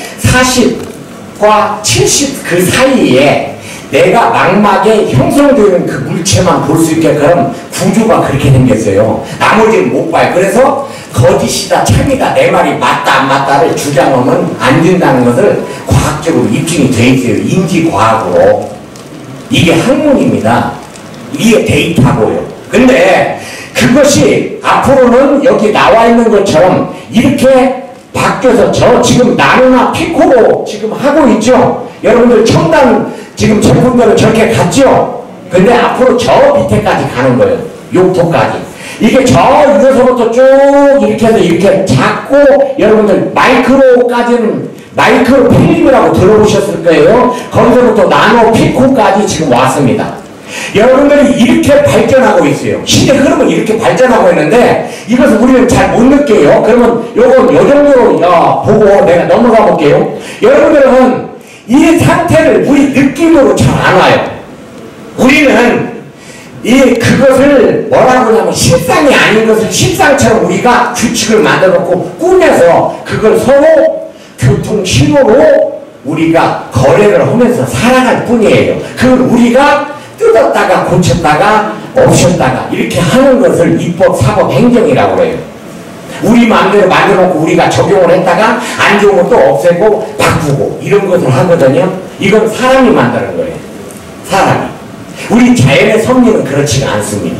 사십과 칠십 그 사이에 내가 망막에 형성되는 그 물체만 볼 수 있게끔 구조가 그렇게 생겼어요. 나머지는 못 봐요. 그래서 거짓이다, 참이다, 내 말이 맞다, 안 맞다를 주장하면 안 된다는 것을 과학적으로 입증이 돼 있어요. 인지과학으로. 이게 학문입니다. 이게 데이터고요. 근데 그것이 앞으로는 여기 나와 있는 것처럼 이렇게 바뀌어서 저 지금 나노나 피코로 지금 하고 있죠. 여러분들 첨단 지금 제품들은 저렇게 갔죠. 근데 앞으로 저 밑에까지 가는 거예요. 욕토까지. 이게 저 위에서부터 쭉 이렇게 해서 이렇게 작고 여러분들 마이크로까지는 마이크로 필름이라고 들어보셨을 거예요. 거기서부터 나노 피코까지 지금 왔습니다. 여러분들이 이렇게 발전하고 있어요. 시대 흐름은 이렇게 발전하고 있는데 이것을 우리는 잘 못 느껴요. 그러면 요건 요 정도로 야, 보고 내가 넘어가 볼게요. 여러분들은 이 상태를 우리 느낌으로 잘 안 와요. 우리는 이 그것을 뭐라고 하냐면 실상이 아닌 것을 실상처럼 우리가 규칙을 만들어 놓고 꾸며서 그걸 서로 교통신호로 우리가 거래를 하면서 살아갈 뿐이에요. 그걸 우리가 뜯었다가 고쳤다가 없었다가 이렇게 하는 것을 입법, 사법, 행정이라고 해요. 우리 마음대로 만들어놓고 우리가 적용을 했다가 안 좋은 것도 없애고 바꾸고 이런 것을 하거든요. 이건 사람이 만드는 거예요. 사람이. 우리 자연의 섭리는 그렇지가 않습니다.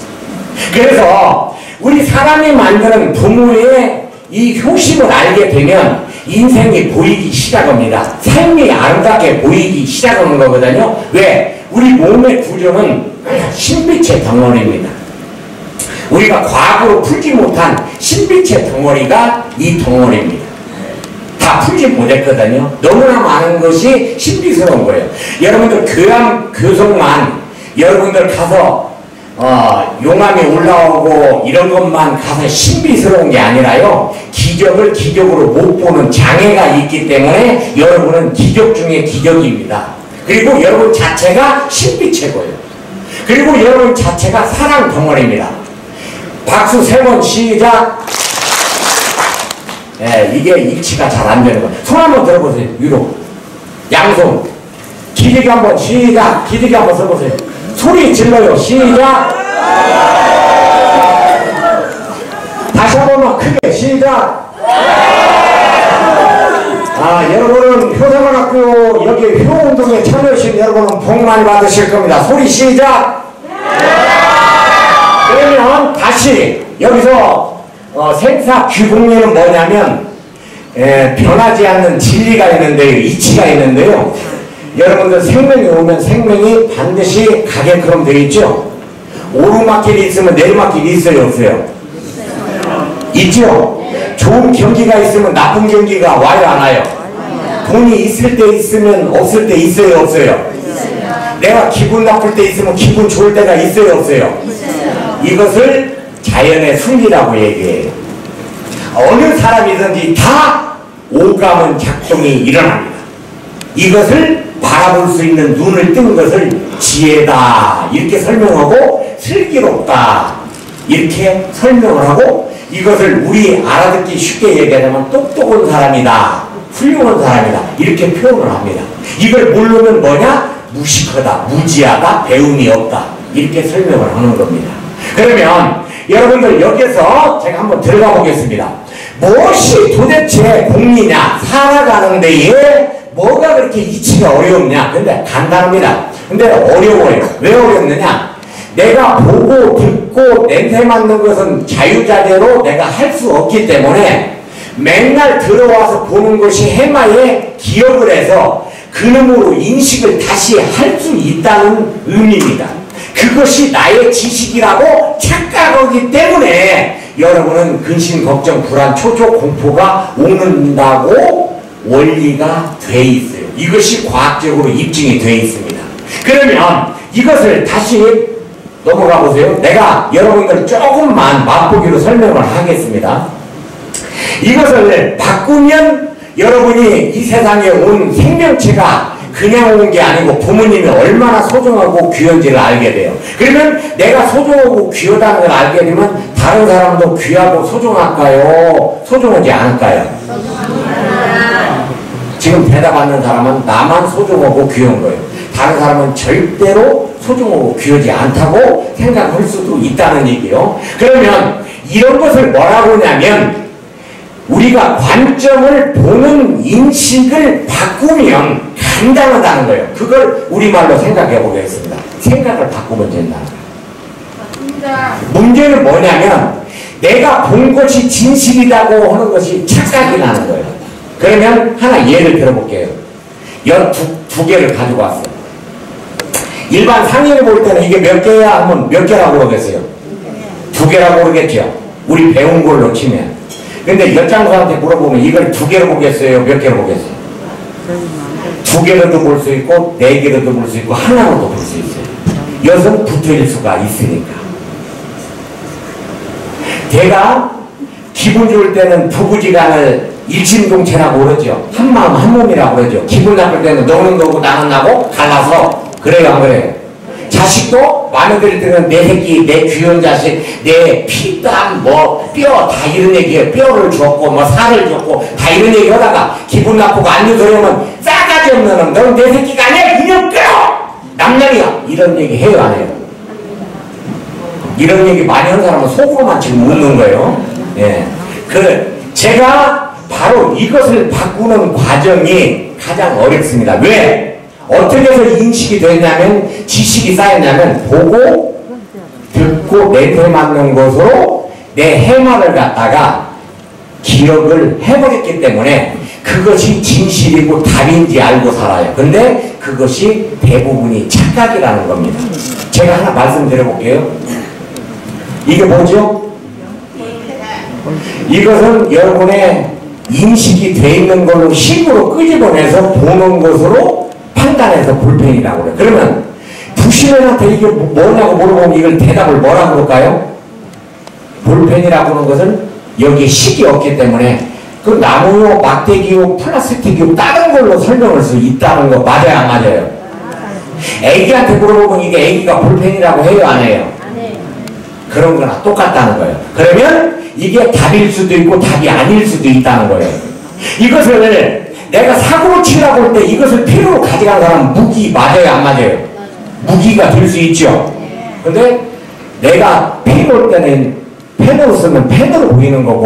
그래서 우리 사람이 만드는 부모의 이 효심을 알게 되면 인생이 보이기 시작합니다. 삶이 아름답게 보이기 시작하는 거거든요. 왜? 우리 몸의 구조는 신빛의 덩어리입니다. 우리가 과거로 풀지 못한 신빛의 덩어리가 이 덩어리입니다. 다 풀지 못했거든요. 너무나 많은 것이 신비스러운 거예요. 여러분들 교양, 교성만 여러분들 가서 어, 용암이 올라오고 이런 것만 가서 신비스러운 게 아니라요. 기적을 기적으로 못 보는 장애가 있기 때문에 여러분은 기적 중에 기적입니다. 그리고 여러분 자체가 신빛의 거예요. 그리고 여러분 자체가 사랑 덩어리입니다. 박수 세 번 시작. 예, 이게 일치가 잘 안 되는 거예요. 손 한번 들어보세요. 위로. 양손. 기지개 한번 시작. 기지개 한번 써보세요. 소리 질러요. 시작. 다시 한 번만 크게 시작. 아, 여러분은 효성학교 여기 효운동에 참여하신 여러분은 복 많이 받으실 겁니다. 소리 시작! 그러면 다시 여기서 어, 생사 규공리는 뭐냐면 에, 변하지 않는 진리가 있는데요. 이치가 있는데요. 여러분들 생명이 오면 생명이 반드시 가게끔 되어 있죠. 오르막길이 있으면 내리막길이 있어요, 없어요? 있죠? 좋은 경기가 있으면 나쁜 경기가 와요, 안 와요? 돈이 있을 때 있으면 없을 때 있어요, 없어요? 내가 기분 나쁠 때 있으면 기분 좋을 때가 있어요, 없어요? 이것을 자연의 순리라고 얘기해요. 어느 사람이든지 다 오감은 작동이 일어납니다. 이것을 바라볼 수 있는 눈을 뜬 것을 지혜다 이렇게 설명하고 슬기롭다 이렇게 설명을 하고 이것을 우리 알아듣기 쉽게 얘기하자면 똑똑한 사람이다 훌륭한 사람이다 이렇게 표현을 합니다. 이걸 모르면 뭐냐? 무식하다 무지하다 배움이 없다 이렇게 설명을 하는 겁니다. 그러면 여러분들 여기서 제가 한번 들어가 보겠습니다. 무엇이 도대체 공리냐 살아가는 데에 뭐가 그렇게 이치가 어렵냐? 근데 간단합니다. 근데 어려워요. 왜 어렵느냐? 내가 보고 듣고 냄새 맡는 것은 자유자재로 내가 할 수 없기 때문에 맨날 들어와서 보는 것이 해마에 기억을 해서 그놈으로 인식을 다시 할 수 있다는 의미입니다. 그것이 나의 지식이라고 착각하기 때문에 여러분은 근심, 걱정, 불안, 초조, 공포가 오는다고 원리가 돼 있어요. 이것이 과학적으로 입증이 돼 있습니다. 그러면 이것을 다시 넘어가 보세요. 내가 여러분들 조금만 맛보기로 설명을 하겠습니다. 이것을 바꾸면 여러분이 이 세상에 온 생명체가 그냥 온 게 아니고 부모님이 얼마나 소중하고 귀한지를 알게 돼요. 그러면 내가 소중하고 귀하다는 걸 알게 되면 다른 사람도 귀하고 소중할까요? 소중하지 않을까요? 지금 대답하는 사람은 나만 소중하고 귀한 거예요. 다른 사람은 절대로 소중하고 귀하지 않다고 생각할 수도 있다는 얘기예요. 그러면 이런 것을 뭐라고 하냐면 우리가 관점을 보는 인식을 바꾸면 간단하다는 거예요. 그걸 우리말로 생각해 보겠습니다. 생각을 바꾸면 된다는 거예요. 문제는 뭐냐면 내가 본 것이 진실이라고 하는 것이 착각이라는 거예요. 그러면 하나 예를 들어볼게요. 연 두, 두 개를 가지고 왔어요. 일반 상인을 볼 때는 이게 몇 개야 하면 몇 개라고 그러겠어요? 두 개라고 그러겠죠. 우리 배운 걸로 치면. 근데 엿장사한테 물어보면 이걸 두 개로 보겠어요? 몇 개로 보겠어요? 두 개로도 볼 수 있고 네 개로도 볼 수 있고 하나로도 볼 수 있어요. 엿은 붙어질 수가 있으니까. 걔가 기분 좋을 때는 부부지간을 일심동체라고 그러죠. 한마음 한몸이라고 그러죠. 기분 나쁠 때는 너는 너고 나는 나고 갈라서 그래요 안 그래요? 자식도 마음에 들 때는 내 새끼 내 귀한 자식 내 피땀 뭐 뼈 다 이런 얘기해요. 뼈를 줬고 뭐 살을 줬고 다 이런 얘기 하다가 기분 나쁘고 안 좋은 소리 하면 싸가지 없는 놈 너는 내 새끼가 아니야 그냥 뼈 남녀이야 이런 얘기 해요 안 해요? 이런 얘기 많이 하는 사람은 속으로만 지금 웃는 거예요. 예. 그 제가 바로 이것을 바꾸는 과정이 가장 어렵습니다. 왜? 어떻게 해서 인식이 되냐면 지식이 쌓였냐면 보고 듣고 냄새 맡는 것으로 내 해마를 갖다가 기억을 해버렸기 때문에 그것이 진실이고 답인지 알고 살아요. 근데 그것이 대부분이 착각이라는 겁니다. 제가 하나 말씀드려볼게요. 이게 뭐죠? 이것은 여러분의 인식이 돼 있는 걸로 힘으로 끄집어내서 보는 것으로 판단해서 볼펜이라고 그래요. 그러면 부시맨한테 이게 뭐냐고 물어보면 이걸 대답을 뭐라고 그럴까요? 볼펜이라고 하는 것은 여기에 식이 없기 때문에 그 나무요, 막대기요, 플라스틱이요 다른 걸로 설명할 수 있다는 거 맞아요 안 맞아요? 애기한테 물어보면 이게 애기가 볼펜이라고 해요 안 해요? 그런 거나 똑같다는 거예요. 그러면 이게 답일 수도 있고 답이 아닐 수도 있다는 거예요. 이것을 내가 사고를 치라고 할 때 이것을 필요로 가져간 사람은 무기 맞아요 안 맞아요? 무기가 될 수 있죠. 근데 내가 펜을 때는 펜으로 쓰면 펜으로 보이는 거고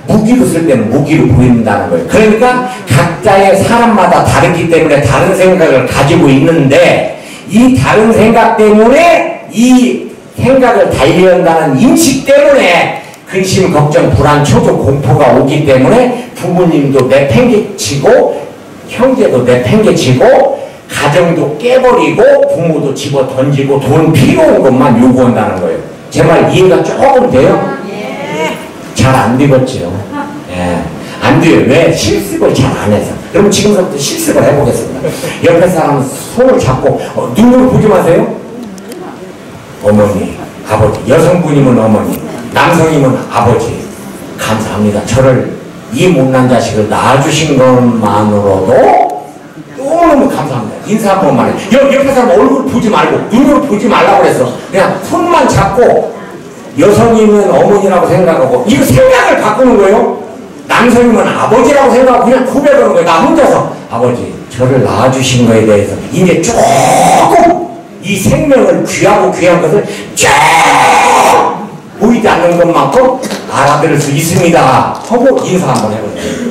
무기로 쓸 때는 무기로 보인다는 거예요. 그러니까 각자의 사람마다 다르기 때문에 다른 생각을 가지고 있는데 이 다른 생각 때문에 이 생각을 달리한다는 인식 때문에 근심, 걱정, 불안, 초조, 공포가 오기 때문에 부모님도 내팽개치고 형제도 내팽개치고 가정도 깨버리고 부모도 집어 던지고 돈 필요한 것만 요구한다는 거예요. 제 말 이해가 조금 돼요? 잘 안 되겠지요. 예. 안 돼요. 왜? 실습을 잘 안 해서. 그럼 지금부터 실습을 해보겠습니다. 옆에 사람 손을 잡고 어, 눈으로 보지 마세요. 어머니, 아버지, 여성분이면 어머니, 남성이면 아버지. 감사합니다. 저를 이 못난 자식을 낳아주신 것만으로도 너무너무 감사합니다. 인사 한 번만 해. 옆, 옆에 사람 얼굴 보지 말고 눈으로 보지 말라고 그랬어. 그냥 손만 잡고 여성이면 어머니라고 생각하고 이거 생각을 바꾸는 거예요. 남성이면 아버지라고 생각하고 그냥 고백하는 거예요. 나 혼자서 아버지 저를 낳아주신 거에 대해서 이제 조금 이 생명을 귀하고 귀한 것을 쫙 보이지 않는 것만큼 알아들을 수 있습니다 하고 인사 한번 해보세요.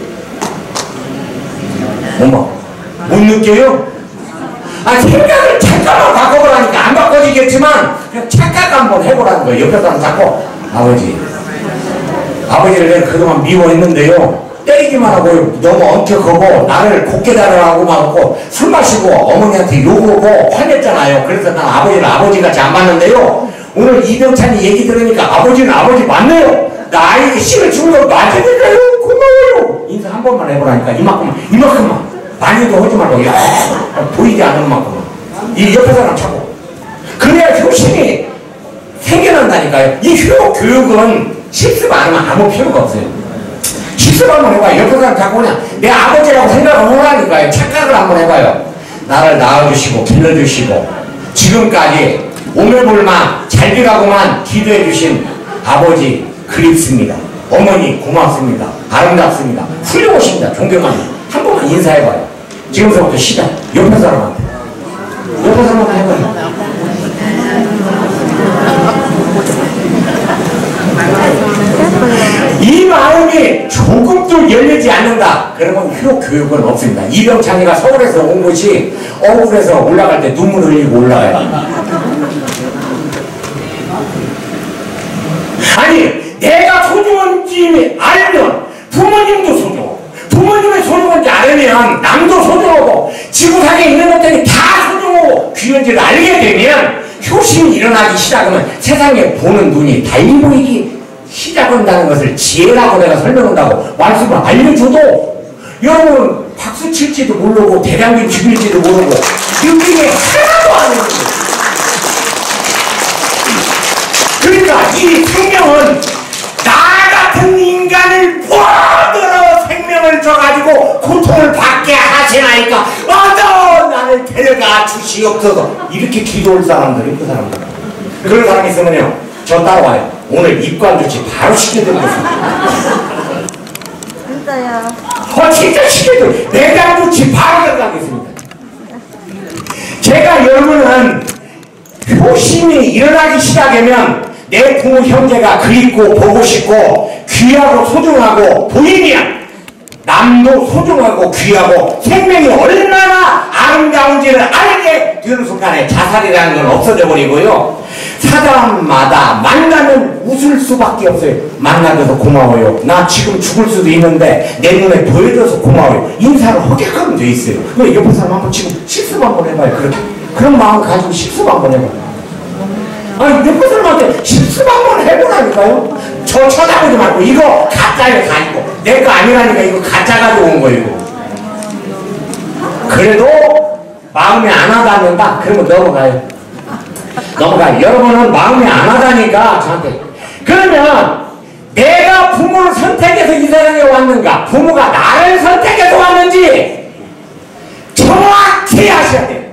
어머 못 느껴요? 아 생각을 잠깐만 바꿔보라니까 안 바꿔지겠지만 그냥 착각 한번 해보라는 거예요. 옆에 사람 잡고 아버지 아버지를 내가 그동안 미워했는데요 때리기만 하고 너무 엄격하고 나를 곱게 다루라고 하고 술 마시고 어머니한테 욕하고 화냈잖아요. 그래서 난 아버지를 아버지같이 안 봤는데요 오늘 이병찬이 얘기 들으니까 아버지는 아버지 맞네요. 나 아이에게 씨를 주는 거 맞으니까요. 고마워요. 인사 한 번만 해보라니까 이만큼만 이만큼만 많이도 하지 말고 야 보이지 않는 만큼만 이 옆에 사람 찾고 그래야 효심이 생겨난다니까요. 이 효 교육은 실습 안 하면 아무 필요가 없어요. 실습 한번 해봐요. 옆에 사람 자꾸 그냥 내 아버지라고 생각을 하라니까요. 착각을 한번 해봐요. 나를 낳아주시고 길러주시고 지금까지 오매불만 잘되라고만 기도해주신 아버지 그립습니다. 어머니 고맙습니다. 아름답습니다. 훌륭하십니다. 존경합니다. 한 번만 인사해봐요. 지금서부터 시작. 옆에 사람한테 옆에 사람한테 해봐요. 이 마음이 조금도 열리지 않는다. 그러면 효 교육은 없습니다. 이병창이가 서울에서 온 곳이 억울해서 올라갈 때 눈물 흘리고 올라가요. 아니 내가 소중한지 알면 부모님도 소중하고 부모님의 소중한지 알면 남도 소중하고 지구상에 있는 것들이 다 소중하고 귀한지를 알게 되면 효심이 일어나기 시작하면 세상에 보는 눈이 달리 보이기 시작한다는 것을 지혜라고 내가 설명한다고 말씀을 알려줘도 여러분 박수 칠지도 모르고 대장님 죽일지도 모르고 느낌이 하나도 안 오는 거예요. 그러니까 이 생명은 나 같은 인간을 모두로 생명을 줘가지고 고통을 받게 하시나이까 어서 나를 데려가 주시옵소서. 이렇게 기도할 사람들이 그 사람들 그런 사람이 있으면요 저 따라와요. 오늘 입관 조치 바로 시켜드리겠습니다. 진짜요? 어 진짜 시켜드려. 내장 조치 바로 들어가겠습니다. 제가 여러분은 효심이 일어나기 시작하면 내 부모 형제가 그립고 보고 싶고 귀하고 소중하고 보이면 남도 소중하고 귀하고 생명이 얼마나 아름다운지를 알게 되는 순간에 자살이라는 건 없어져 버리고요. 사람마다 만나면 웃을 수밖에 없어요. 만나줘서 고마워요. 나 지금 죽을 수도 있는데 내 눈에 보여줘서 고마워요. 인사를 하게끔 돼 있어요. 근데 옆에 사람 한번 지금 실습 한번 해봐요. 그렇게 그런 마음 가지고 실습 한번 해봐요. 아니 옆에 사람한테 실습 한번 해보라니까요. 저 쳐다보지 말고 이거 가짜에 가 있고 내 거 아니라니까 이거 가짜 가지고 온 거예요. 그래도 마음이 안 와닿는다? 그러면 넘어가요. 넘어가요. 여러분은 마음이 안 와닿으니까 저한테 그러면 내가 부모를 선택해서 이 세상에 왔는가 부모가 나를 선택해서 왔는지 정확히 아셔야 돼요.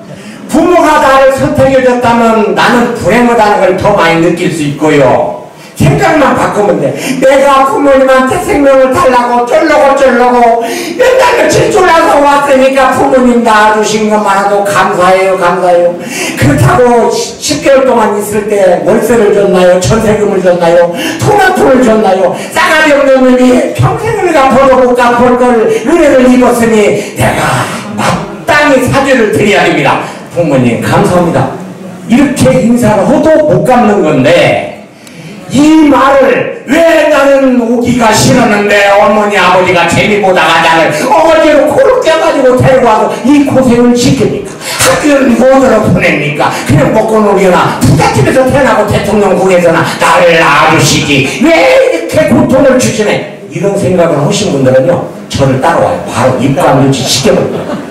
부모가 나를 선택해줬다면 나는 불행하다는 걸 더 많이 느낄 수 있고요. 생각만 바꾸면 돼. 내가 부모님한테 생명을 달라고 쫄르고 쫄르고 몇 달 며칠 쫄라서 왔으니까 부모님 낳아주신 것만으로도 감사해요, 감사해요. 그렇다고 십 개월 동안 있을 때 월세를 줬나요? 전세금을 줬나요? 토마토를 줬나요? 싸가지 없는 놈이 평생을 갚아도 못 갚을 걸 은혜를 입었으니 내가 마땅히 사죄를 드려야 됩니다. 부모님 감사합니다. 이렇게 인사를 해도 못 갚는 건데 이 말을 왜 나는 오기가 싫었는데 어머니 아버지가 재미 보다가 나를 어거지로 코를 껴가지고 데리고 와서 이 고생을 시킵니까? 학교를 뭐더러 보냅니까? 그냥 먹고 놀기나 부잣집에서 태어나고 대통령궁에서나 나를 낳아주시지 왜 이렇게 고통을 주시네? 이런 생각을 하신 분들은요 저를 따라와요. 바로 입감일치 시켜버려요.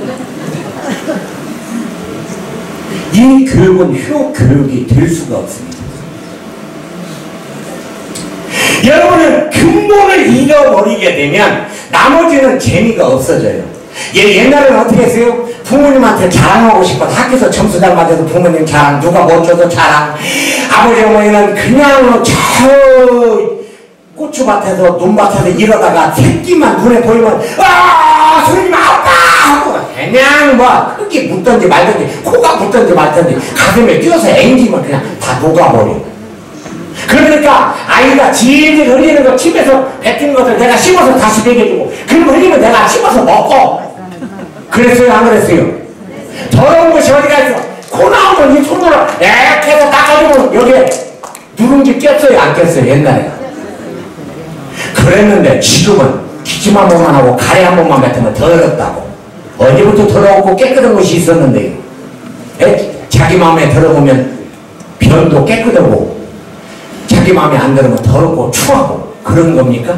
이 교육은 효교육이 될 수가 없습니다. 여러분은 근본을 잃어버리게 되면 나머지는 재미가 없어져요. 예, 옛날에는 어떻게 했어요? 부모님한테 자랑하고 싶어 학교에서 점수 잘 맞아서 부모님 자랑, 누가 못 줘도 자랑. 아버지 어머니는 그냥 저 고추밭에서 논밭에서 이러다가 새끼만 눈에 보이면 아 선생님 아빠 하고 그냥 뭐 흙이 묻던지 말던지 코가 묻던지 말던지 가슴에 뛰어서 앵기면 그냥 다 녹아버려. 그러니까 아이가 질질 흘리는 거 집에서 뱉은 것을 내가 씹어서 다시 먹여주고 그리고 흘리면 내가 씹어서 먹고 그랬어요 안 그랬어요? 더러운 것이 어디가 있어? 코 나오면 이 손으로 이렇게 해서 닦아주면 여기에 누룽지 꼈어요 안 꼈어요 옛날에? 그랬는데 지금은 기침 한 번만 하고 가래 한 번만 뱉으면 더럽다고. 어제부터 더러웠고 깨끗한 것이 있었는데요. 에? 자기 마음에 들어보면 변도 깨끗하고 자기 마음에 안 들으면 더럽고 추하고 그런 겁니까?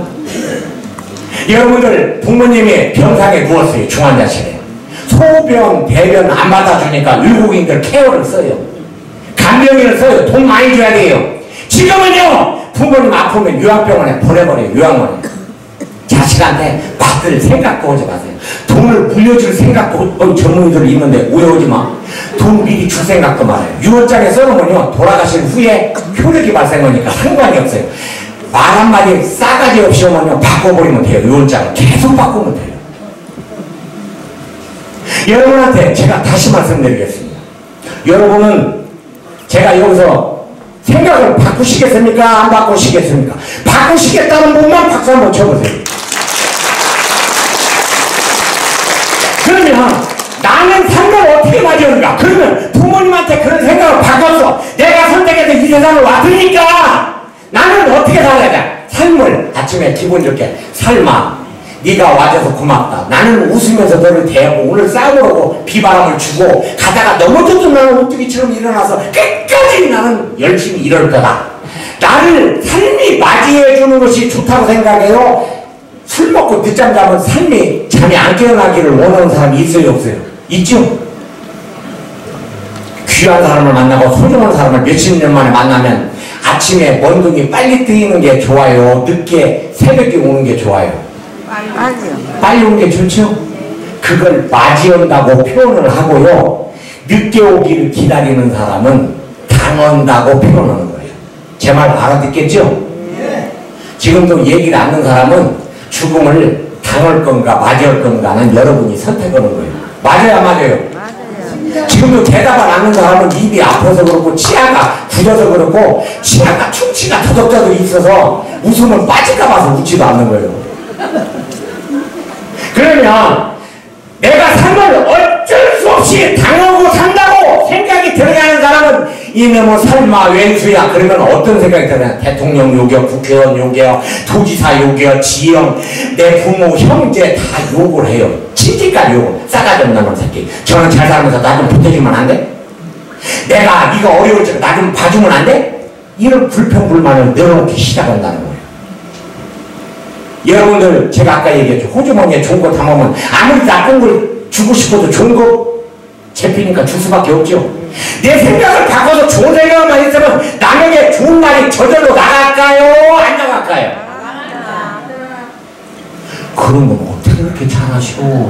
여러분들 부모님이 병상에 누웠어요. 중환자실에. 소변, 대변 안 받아주니까 외국인들 케어를 써요. 간병인을 써요. 돈 많이 줘야 돼요. 지금은요 부모님 아프면 요양병원에 보내버려요. 요양원에. 자식한테 받을 생각도 하지 마세요. 돈을 물려줄 생각도 어, 전문의들 있는데 오해오지 마. 돈 미리 줄 생각도 말아요. 유언장에 써놓으면요 돌아가신 후에 효력이 발생하니까 상관이 없어요. 말 한마디 싸가지 없이 오면요 바꿔버리면 돼요. 유언장을 계속 바꾸면 돼요. 여러분한테 제가 다시 말씀드리겠습니다. 여러분은 제가 여기서 생각을 바꾸시겠습니까? 안 바꾸시겠습니까? 바꾸시겠다는 분만 박수 한번 쳐보세요. 그러면 나는 삶을 어떻게 맞이하는가? 그러면 부모님한테 그런 생각을 바꿨어. 내가 선택해서 이 세상을 왔으니까 나는 어떻게 살아야 돼? 삶을 아침에 기분 좋게 삶아 네가 와줘서 고맙다. 나는 웃으면서 너를 대하고 오늘 싸우려고 비바람을 주고 가다가 넘어져도 나는 오뚜기처럼 일어나서 끝까지 나는 열심히 이럴 거다. 나를 삶이 맞이해주는 것이 좋다고 생각해요. 술 먹고 늦잠 자면 삶이 잠이 안 깨어나기를 원하는 사람이 있어요 없어요? 있죠? 귀한 사람을 만나고 소중한 사람을 몇십 년 만에 만나면 아침에 먼둥이 빨리 뜨이는 게 좋아요? 늦게 새벽에 오는 게 좋아요? 빨리 오는 게 좋죠? 그걸 맞이한다고 표현을 하고요 늦게 오기를 기다리는 사람은 당한다고 표현하는 거예요. 제 말 알아듣겠죠? 지금도 얘기를 안 하는 사람은 죽음을 당할 건가 맞이할 건가는 여러분이 선택하는 거예요. 맞아요 안 맞아요? 맞아요. 지금도 대답을 안 하는 사람은 입이 아파서 그렇고 치아가 굳어서 그렇고 치아가 충치가 터덕터덕 있어서 웃으면 빠질까 봐서 웃지도 않는 거예요. 그러면 내가 삶을 어쩔 수 없이 당하고 산다고 생각이 들어가는 사람은 이놈의 삶아 왼수야. 그러면 어떤 생각이 들어요? 대통령 욕이요, 국회의원 욕이요, 도지사 욕이요, 지형, 내 부모, 형제 다 욕을 해요. 친지까지 욕을. 싸가지 없는 놈 새끼. 저는 잘 살면서 나 좀 보태주면 안 돼? 내가 네가 어려울 때 나 좀 봐주면 안 돼? 이런 불평불만을 늘어놓기 시작한다는 거예요. 여러분들 제가 아까 얘기했죠. 호주머니에 좋은 거 담으면 아무리 나쁜 걸 주고 싶어도 좋은 거 잡히니까 줄 수밖에 없죠. 내 생각을 바꿔서 좋은 생각만 있으면 남에게 좋은 말이 저절로 나갈까요? 안 나갈까요? 그런 건 어떻게 그렇게 잘하시고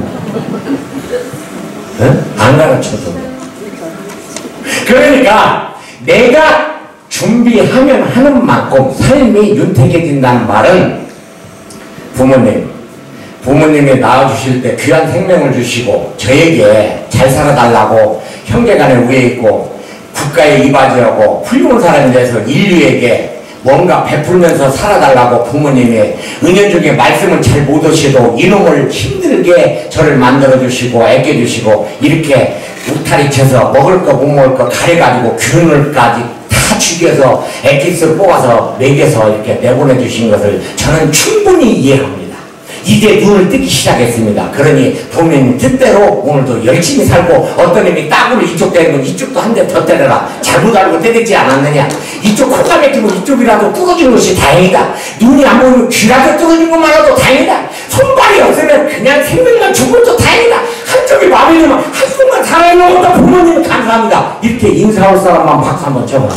네? 안 가르쳐도. 그러니까 내가 준비하면 하는 만큼 삶이 윤택해진다는 말은 부모님, 부모님이 낳아주실 때 귀한 생명을 주시고 저에게 잘 살아달라고 형제간에 우애 있고 국가에 이바지하고 훌륭한 사람이 돼서 인류에게 뭔가 베풀면서 살아달라고 부모님이 은연중에 말씀을 잘 못하셔도 이놈을 힘들게 저를 만들어주시고 애껴주시고 이렇게 울타리 쳐서 먹을 거 못 먹을 거 가려가지고 균을까지 다 죽여서 엑기스 뽑아서 먹여서 이렇게 내보내주신 것을 저는 충분히 이해합니다. 이제 눈을 뜨기 시작했습니다. 그러니 부모님 뜻대로 오늘도 열심히 살고 어떤 놈이 따구를 이쪽 때리면 이쪽도 한 대 더 때려라. 잘못 알고 때리지 않았느냐. 이쪽 코가 막히고 이쪽이라도 뚫어진 것이 다행이다. 눈이 안 보이면 귀라도 뚫어진 것만으로도 다행이다. 손발이 없으면 그냥 생명만 죽은 것도 다행이다. 한쪽이 마음이 들면 한쪽만 살아있는 것도 부모님 감사합니다. 이렇게 인사할 사람만 박수 한번 쳐봐.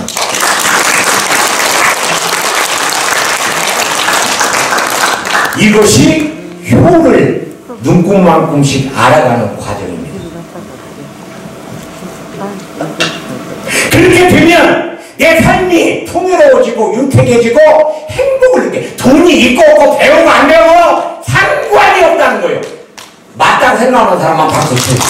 이것이 효를 눈금만큼씩 알아가는 과정입니다. 그렇게 되면 내 삶이 풍요로워지고 윤택해지고 행복을 느껴. 돈이 있고 없고 배우고 안 배우고 상관이 없다는 거예요. 맞다고 생각하는 사람만 박수 치고.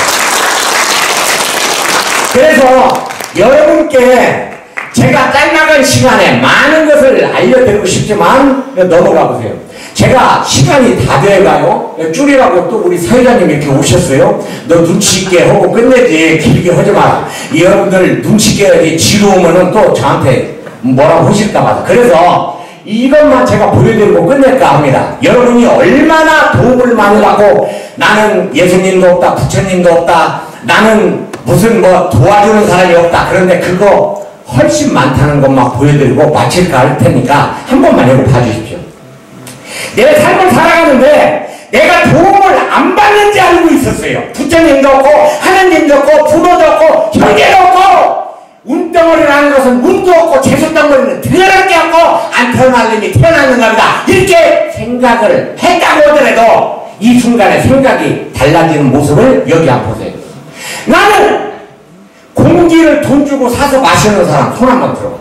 그래서 여러분께 제가 짤막한 시간에 많은 것을 알려드리고 싶지만 넘어가 보세요. 제가 시간이 다 돼가요. 줄이라고 또 우리 사회자님 이렇게 오셨어요. 너 눈치 있게 하고 끝내지 길게 하지 마라. 여러분들 눈치 있게 지루우면은 또 저한테 뭐라고 하실까봐. 그래서 이것만 제가 보여드리고 끝낼까 합니다. 여러분이 얼마나 도움을 많이 받고 나는 예수님도 없다, 부처님도 없다, 나는 무슨 뭐 도와주는 사람이 없다. 그런데 그거 훨씬 많다는 것만 보여드리고 마칠까 할 테니까 한 번만 이거 봐주십시오. 내 삶을 살아가는데 내가 도움을 안 받는지 알고 있었어요. 부처님도 없고 하나님도 없고 부모도 없고 형제도 없고 운덩어리라는 것은 운도 없고 재수덩어리는 더럽게 없고 안 태어날 놈이 태어났는가 보다. 이렇게 생각을 했다고 하더라도 이 순간에 생각이 달라지는 모습을 여기 한번 보세요. 나는 공기를 돈 주고 사서 마시는 사람 손 한번 들어봐.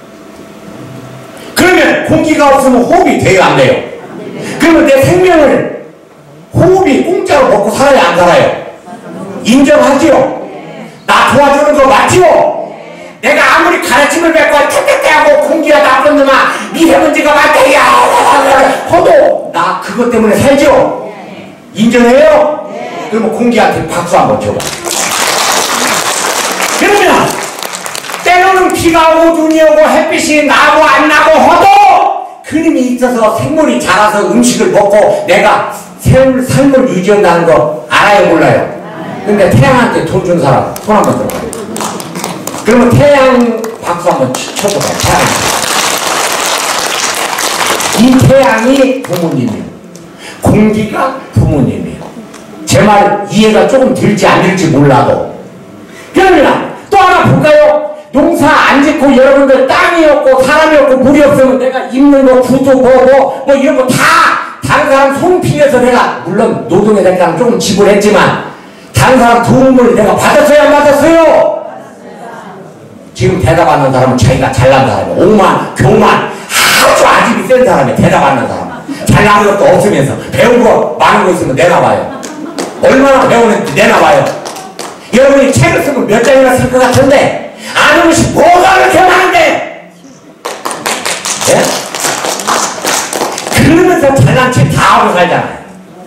그러면 공기가 없으면 호흡이 돼요 안 돼요? 그러면 내 생명을 호흡이 공짜로 먹고 살아야 안 살아요? 인정하지요? 나 도와주는 거 맞지요? 내가 아무리 가르침을 뱉고 탁탁하고 공기가 나쁜 놈아 미세먼지가 많다 야 허도 나 그것 때문에 살죠? 인정해요? 그러면 공기한테 박수 한번 줘봐. 그러면 때로는 비가 오고 눈이 오고 햇빛이 나고 안 나고 허도 그림이 있어서 생물이 자라서 음식을 먹고 내가 삶을, 삶을 유지한다는 거 알아요 몰라요? 근데 태양한테 돈 준 사람 손 한번 들어봐요. 그러면 태양 박수 한번 쳐줘봐요. 태양. 이 태양이 부모님이에요. 공기가 부모님이에요. 제 말 이해가 조금 들지 안 들지 몰라도. 그러면 또 하나 볼까요? 농사 안 짓고 여러분들 땅이 없고 사람이 없고 물이 없으면 내가 입는 거 구두 보고 뭐 이런 거 다 다른 사람 손 빌려서 내가 물론 노동의 대가는 조금 지불했지만 다른 사람 도움을 내가 받았어요 안 받았어요? 지금 대답하는 사람은 자기가 잘난 사람이에요. 오만 교만 아주 아집이 센 사람이에요. 대답하는 사람 잘난 것도 없으면서 배운 거 많은 거 있으면 내놔봐요. 얼마나 배우는지 내놔봐요. 여러분이 책을 쓰면 몇 장이나 쓸 것 같은데 아는 것이 뭐가 그렇게 많은데 예? 그러면서 잘난 체 다 하고 살잖아요.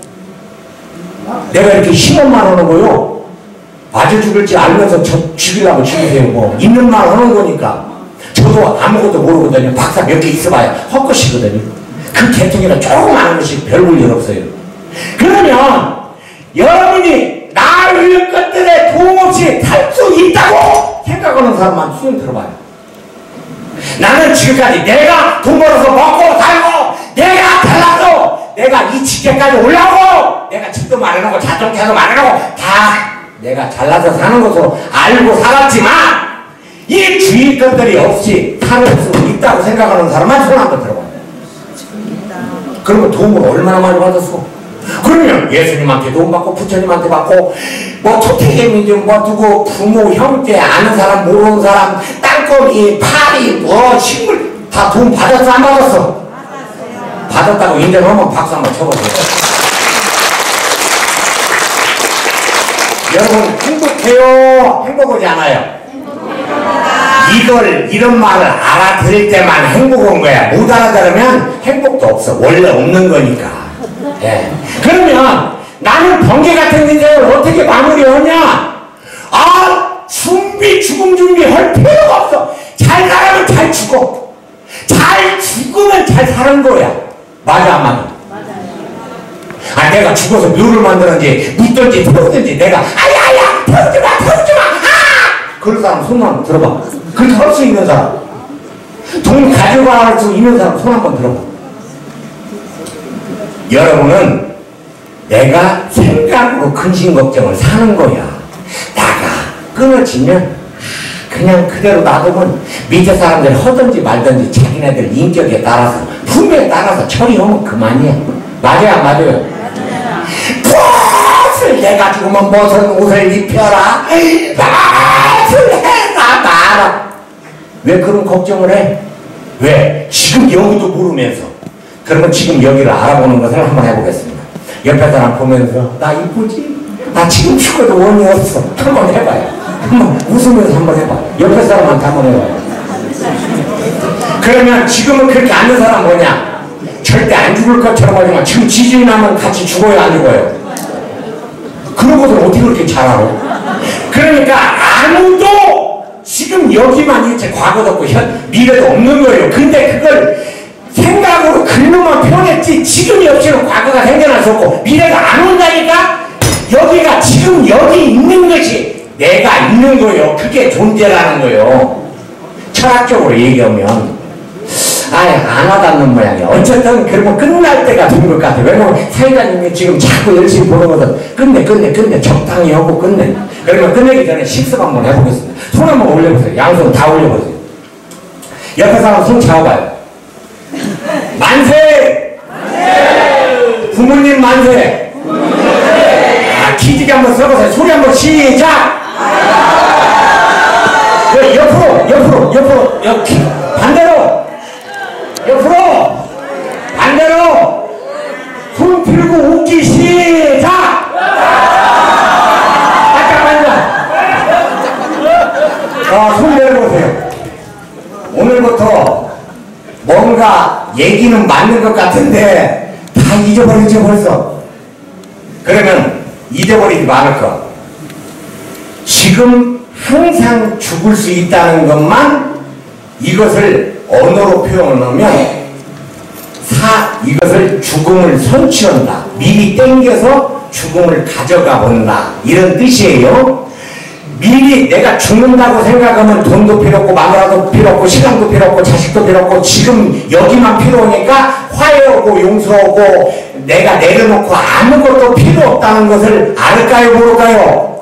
내가 이렇게 십원만 하는 거요 맞아 죽을지 알면서 저 죽이려고 죽이세요. 뭐 있는 말 하는 거니까. 저도 아무것도 모르거든요. 박사 몇 개 있어봐야 헛것이거든요. 그 개통이나 조금 아는 것이 별 볼 일 없어요. 그러면 여러분이 나을 것들에 도움 없이 살 수 있다고 생각하는 사람만 수영 들어봐요. 나는 지금까지 내가 돈 벌어서 먹고 살고 내가 달라서 내가 이 직계까지 올라오고 내가 집도 마련하고 자동차도 마련하고 다 내가 잘나서 사는 것으로 알고 살았지만 이 주위 것들이 없이 살 수 있다고 생각하는 사람만 손 한번 들어봐요. 그러면 도움을 얼마나 많이 받았어? 그러면 예수님한테 도움 받고 부처님한테 받고 뭐 토테임이든 뭐 누구 부모 형제 아는 사람 모르는 사람 땅 땅거리, 파리, 뭐 식물 다 돈 받았어 안 받았어? 받았다고 인정하면 박수 한번 쳐보세요. 여러분 행복해요? 행복하지 않아요? 이걸 이런 말을 알아들을 때만 행복한 거야. 못 알아들으면 행복도 없어. 원래 없는 거니까. 예. 그러면 나는 번개 같은 인생을 어떻게 마무리하냐? 아, 준비 죽음 준비할 필요가 없어. 잘 살아면 잘 죽어. 잘 죽으면 잘 사는 거야. 맞아 안 맞아? 아, 내가 죽어서 묘를 만드는지 묻든지 태우든지 내가 아야야 태우지마 태우지마 아! 그런 사람 손 한번 들어봐. 그렇게 할 수 있는 사람, 돈 가져갈 수 있는 사람 손 한번 들어봐. 여러분은 내가 생각으로 근심 걱정을 사는 거야. 나가 끊어지면 그냥 그대로 놔두면 밑에 사람들이 하든지 말든지 자기네들 인격에 따라서 품에 따라서 처리하면 그만이야. 맞아요 안 맞아요? 무엇을 내가 죽으면 무슨 옷을 입혀라, 무엇을 해라 말아. 왜 그런 걱정을 해? 왜? 지금 여기도 모르면서. 그러면 지금 여기를 알아보는 것을 한번 해보겠습니다. 옆에 사람 보면서 나 이쁘지? 나 지금 죽어도 원이 없어. 한번 해봐요. 한번 웃으면서 한번 해봐. 옆에 사람한테 한번 해봐요. 그러면 지금은 그렇게 아는 사람 뭐냐? 절대 안 죽을 것처럼 하지만 지금 지진이 나면 같이 죽어요 안 죽어요? 그런 것을 어떻게 그렇게 잘 알아? 그러니까 아무도 지금 여기만 있지 과거도 없고 현, 미래도 없는 거예요. 근데 그걸 생각으로 글로만 표현했지 지금이 없이는 과거가 생겨날 수 없고 미래가 안 온다니까. 여기가 지금 여기 있는 것이 내가 있는 거예요. 그게 존재라는 거예요. 철학적으로 얘기하면 아예 안 와닿는 모양이야. 어쨌든 그러면 끝날 때가 된 것 같아. 왜냐면 사회자님이 지금 자꾸 열심히 보는 것은 끝내 끝내 끝내 적당히 하고 끝내. 그러면 끝내기 전에 식습 한번 해보겠습니다. 손 한번 올려보세요. 양손 다 올려보세요. 옆에 사람 손 잡아봐요. 만세! 만세! 부모님 만세! 만세! 아, 기지개 한번 써보세요. 소리 한번 시작! 네, 옆으로 옆으로 옆으로 옆 반대로 옆으로 반대로 손 들고 웃기 시작! 잠깐만요. 어, 손 내려보세요. 오늘부터 뭔가 얘기는 맞는 것 같은데 다 잊어버리죠 벌써. 그러면 잊어버리지 말을 거. 지금 항상 죽을 수 있다는 것만 이것을 언어로 표현하면 사 이것을 죽음을 선취한다. 미리 땡겨서 죽음을 가져가 본다. 이런 뜻이에요. 미리 내가 죽는다고 생각하면 돈도 필요 없고 마누라도 필요 없고 시간도 필요 없고 자식도 필요 없고 지금 여기만 필요하니까 화해하고 용서하고 내가 내려놓고 아무것도 필요 없다는 것을 알까요 모를까요?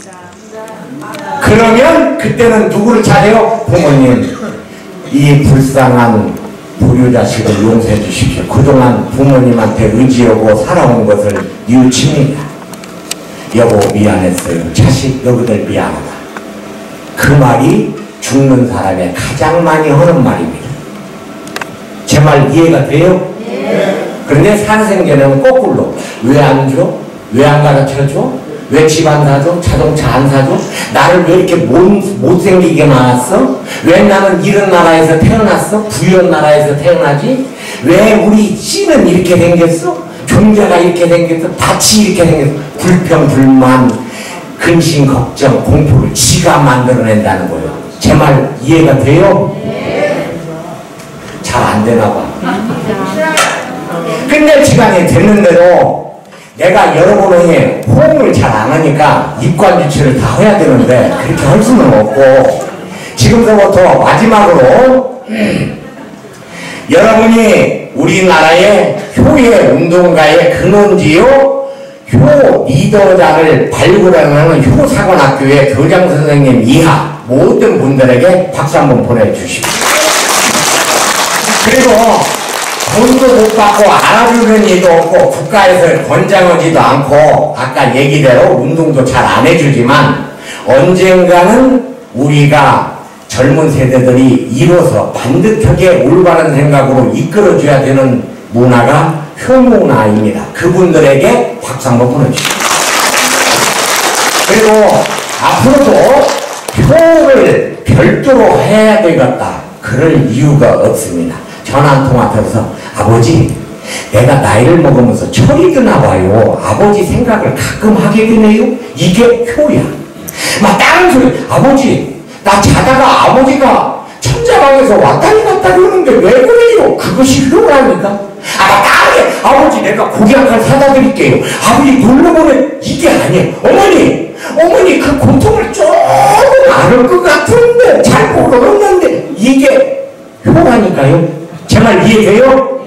그러면 그때는 누구를 찾아요? 부모님, 이 불쌍한 불효자식을 용서해 주십시오. 그동안 부모님한테 의지하고 살아온 것을 뉘우칩니다. 여보 미안했어요. 자식 너희들 미안하다. 그 말이 죽는 사람의 가장 많이 하는 말입니다. 제 말 이해가 돼요? 네. 그런데 사생전에는 거꾸로 왜 안 줘? 왜 안 가르쳐줘? 왜 집 안 사줘? 자동차 안 사줘? 나를 왜 이렇게 못, 못생기게 낳았어? 왜 나는 이런 나라에서 태어났어? 부유한 나라에서 태어나지? 왜 우리 씨는 이렇게 생겼어? 존재가 이렇게 생겼어? 밭이 이렇게 생겼어? 불평, 불만, 근심, 걱정, 공포를 지가 만들어낸다는 거예요. 제 말 이해가 돼요? 네. 잘 안 되나 봐. 끝낼 시간이 됐는데도 내가 여러분의 호응을 잘 안 하니까 입관주체를 다 해야 되는데 그렇게 할 수는 없고 지금서부터 마지막으로 음, 여러분이 우리나라의 효의 운동가의 근원지요 효 리더자를 발굴하는 효사관학교의 교장 선생님 이하 모든 분들에게 박수 한번 보내주십시오. 그리고 돈도 못 받고 알아주는 일도 없고 국가에서 권장하지도 않고 아까 얘기대로 운동도 잘 안 해주지만 언젠가는 우리가 젊은 세대들이 이뤄서 반듯하게 올바른 생각으로 이끌어줘야 되는 문화가 효문화입니다. 그분들에게 박수 한번 보내주십시오. 그리고 앞으로도 효를 별도로 해야 되겠다. 그럴 이유가 없습니다. 전화 한 통화 들어서 아버지 내가 나이를 먹으면서 철이 드나 봐요. 아버지 생각을 가끔 하게 되네요. 이게 효야. 막 다른 소리 아버지 나 자다가 아버지가 천자방에서 왔다리 갔다리 오는데 왜 그래요? 그것이 효라니까. 아 다르게 아버지 내가 고기 한 칸 사다 드릴게요. 아버지 놀러보면 이게 아니에요. 어머니 어머니 그 고통을 조금 알을 것 같은데 잘 모르겠는데 이게 효라니까요. 제 말 이해돼요?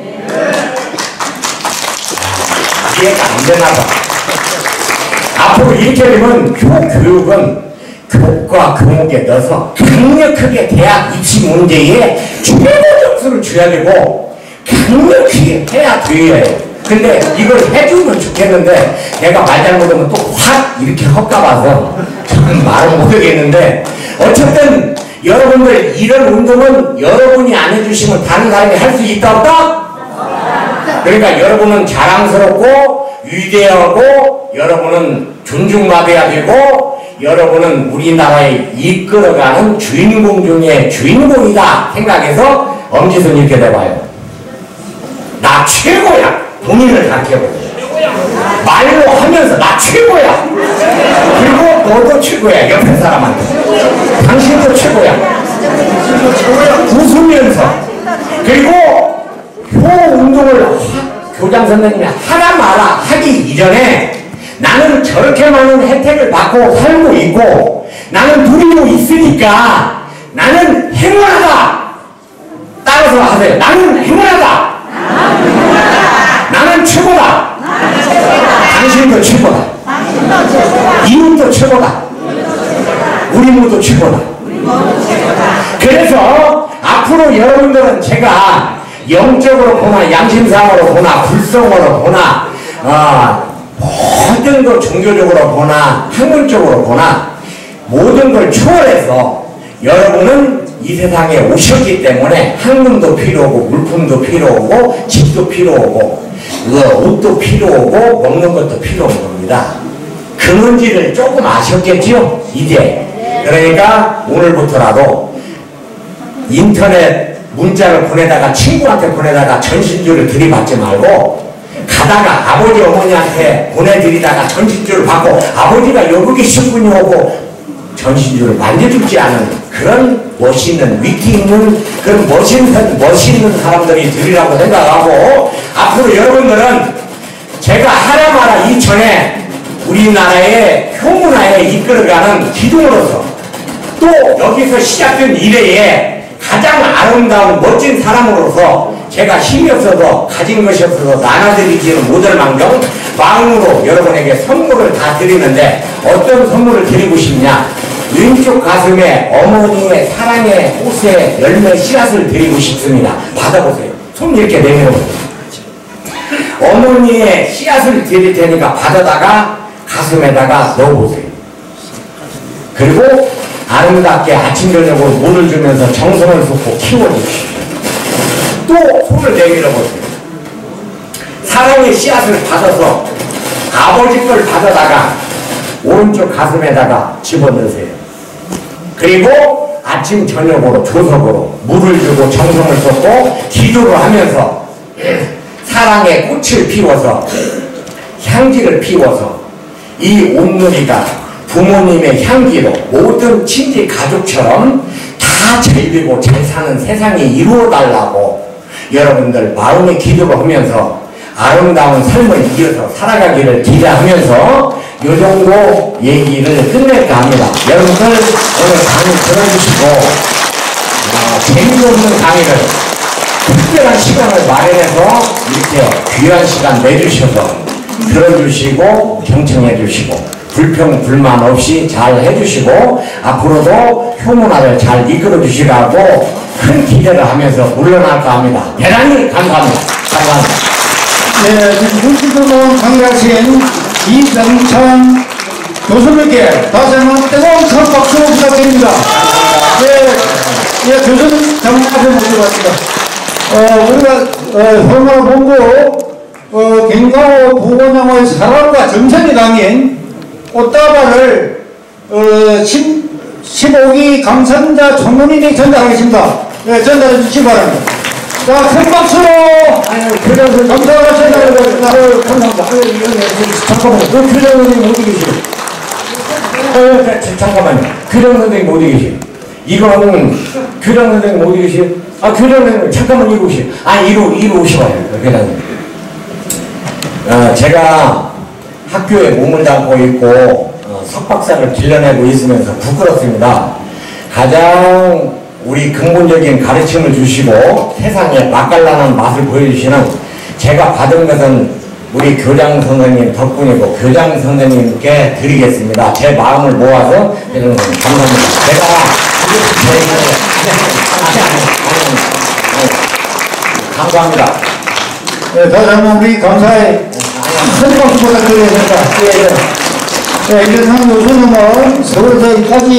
이해가 안 되나봐. 앞으로 이렇게 되면 효 교육은 교과 교목에 넣어서 강력하게 대학 입시 문제에 최고 점수를 줘야 되고 강력하게 해야 돼요. 근데 이걸 해주면 좋겠는데 내가 말 잘못하면 또 확 이렇게 헛가봐서 저는 말을 못하겠는데 어쨌든 여러분들 이런 운동은 여러분이 안 해주시면 다른 사람이 할 수 있다 없다? 그러니까 여러분은 자랑스럽고 위대하고 여러분은 존중받아야 되고 여러분은 우리나라에 이끌어가는 주인공 중에 주인공이다 생각해서 엄지손 이렇게 내봐요. 나 최고야. 본인을 가르쳐보세요. 말로 하면서 나 최고야. 그리고 너도 최고야. 옆에 사람한테. 당신도 최고야. 웃으면서. 그리고 효 운동을 하, 교장 선생님이 하라 마라 하기 이전에 나는 저렇게 많은 혜택을 받고 살고 있고 나는 누리고 있으니까 나는 행운하다. 따라서 하세요. 나는 행운하다. 나는 최고다. 당신도 최고다. 이웃도 최고다. 우리 모두 최고다. 그래서 앞으로 여러분들은 제가 영적으로 보나 양심상으로 보나 불성으로 보나 어, 모든 걸 종교적으로 보나 학문적으로 보나 모든 걸 초월해서 여러분은 이 세상에 오셨기 때문에 학문도 필요하고 물품도 필요하고 집도 필요하고 옷도 필요하고 먹는 것도 필요한 겁니다. 그 뭔지를 조금 아셨겠지요? 이제 그러니까 오늘부터라도 인터넷 문자를 보내다가 친구한테 보내다가 전신주를 들이받지 말고 가다가 아버지 어머니한테 보내드리다가 전신주를 받고 아버지가 여기 계시군요 하고 전신주를 만져주지 않은 그런 멋있는 위트 있는 그런 멋있는 멋있는 사람들이 들이라고 생각하고 앞으로 여러분들은 제가 하나마나 이천에 우리나라의 효문화에 이끌어가는 기둥으로서 또 여기서 시작된 이래에 가장 아름다운 멋진 사람으로서 제가 힘이 없어서 가진 것이 없어서 나눠드리지는 못할 망정 마음으로 여러분에게 선물을 다 드리는데 어떤 선물을 드리고 싶냐 왼쪽 가슴에 어머니의 사랑의 꽃의 열매 씨앗을 드리고 싶습니다. 받아보세요. 손 이렇게 내밀어보세요. 어머니의 씨앗을 드릴 테니까 받아다가 가슴에다가 넣어보세요. 그리고 아름답게 아침 저녁으로 물을 주면서 정성을 쏟고 키워주십시오. 또 손을 내밀어보세요. 사랑의 씨앗을 받아서 아버지 걸 받아다가 오른쪽 가슴에다가 집어넣으세요. 그리고 아침 저녁으로 조석으로 물을 주고 정성을 쏟고 기도를 하면서 사랑의 꽃을 피워서 향기를 피워서 이 온누리가 부모님의 향기로 모든 친지 가족처럼 다 잘되고 잘 사는 세상이 이루어달라고 여러분들 마음의 기도를 하면서 아름다운 삶을 이어서 살아가기를 기대하면서 이 정도 얘기를 끝낼까 합니다. 여러분들 오늘 강의 들어주시고 어, 재미없는 강의를 특별한 시간을 마련해서 이렇게 귀한 시간 내주셔서 들어주시고 경청해 주시고 불평 불만 없이 잘 해주시고 앞으로도 효문화를 잘 이끌어 주시라고 큰 기대를 하면서 물러날까 합니다. 대단히 감사합니다. 감사합니다. 네, 지금 물질도로 강의하신 이정찬 교수님께 다시 한번 뜨거운 큰 박수 부탁드립니다. 예, 예, 교수님 잠깐 모셔봤습니다. 어, 우리가, 어, 홍화본부, 어, 갱가호 부원영의 사랑과 정성이 담긴 꽃다발을, 어, 십오 기 감사자 총무님이 전달하겠습니다. 예, 전달해 주시기 바랍니다. 자, 큰 박수로! 아유, 그래서 감사합니다. 전달해드립니다. 아유, 감사합니다. 아유, 이거, 잠깐만요. 그 교장 선생님 어디 계시죠? 어, 자, 자, 잠깐만요. 교장 선생님 어디 계시? 이거는 교장 선생님 어디 계시? 아, 교장 선생님 잠깐만 이리 오시. 아, 이리 이리 오시봐요. 교장님. 어, 제가 학교에 몸을 담고 있고 어, 석박사를 길러내고 있으면서 부끄럽습니다. 가장 우리 근본적인 가르침을 주시고 세상에 맛깔나는 맛을 보여주시는 제가 받은 것은 우리 교장 선생님 덕분이고 교장 선생님께 드리겠습니다. 제 마음을 모아서 이런 감사합니다. 제가 감사합니다. 네, 다시 한번 우리 감사의 큰 박수 부탁드리겠습니다. 예, 예. 예, 이런 교수님은 서울대까지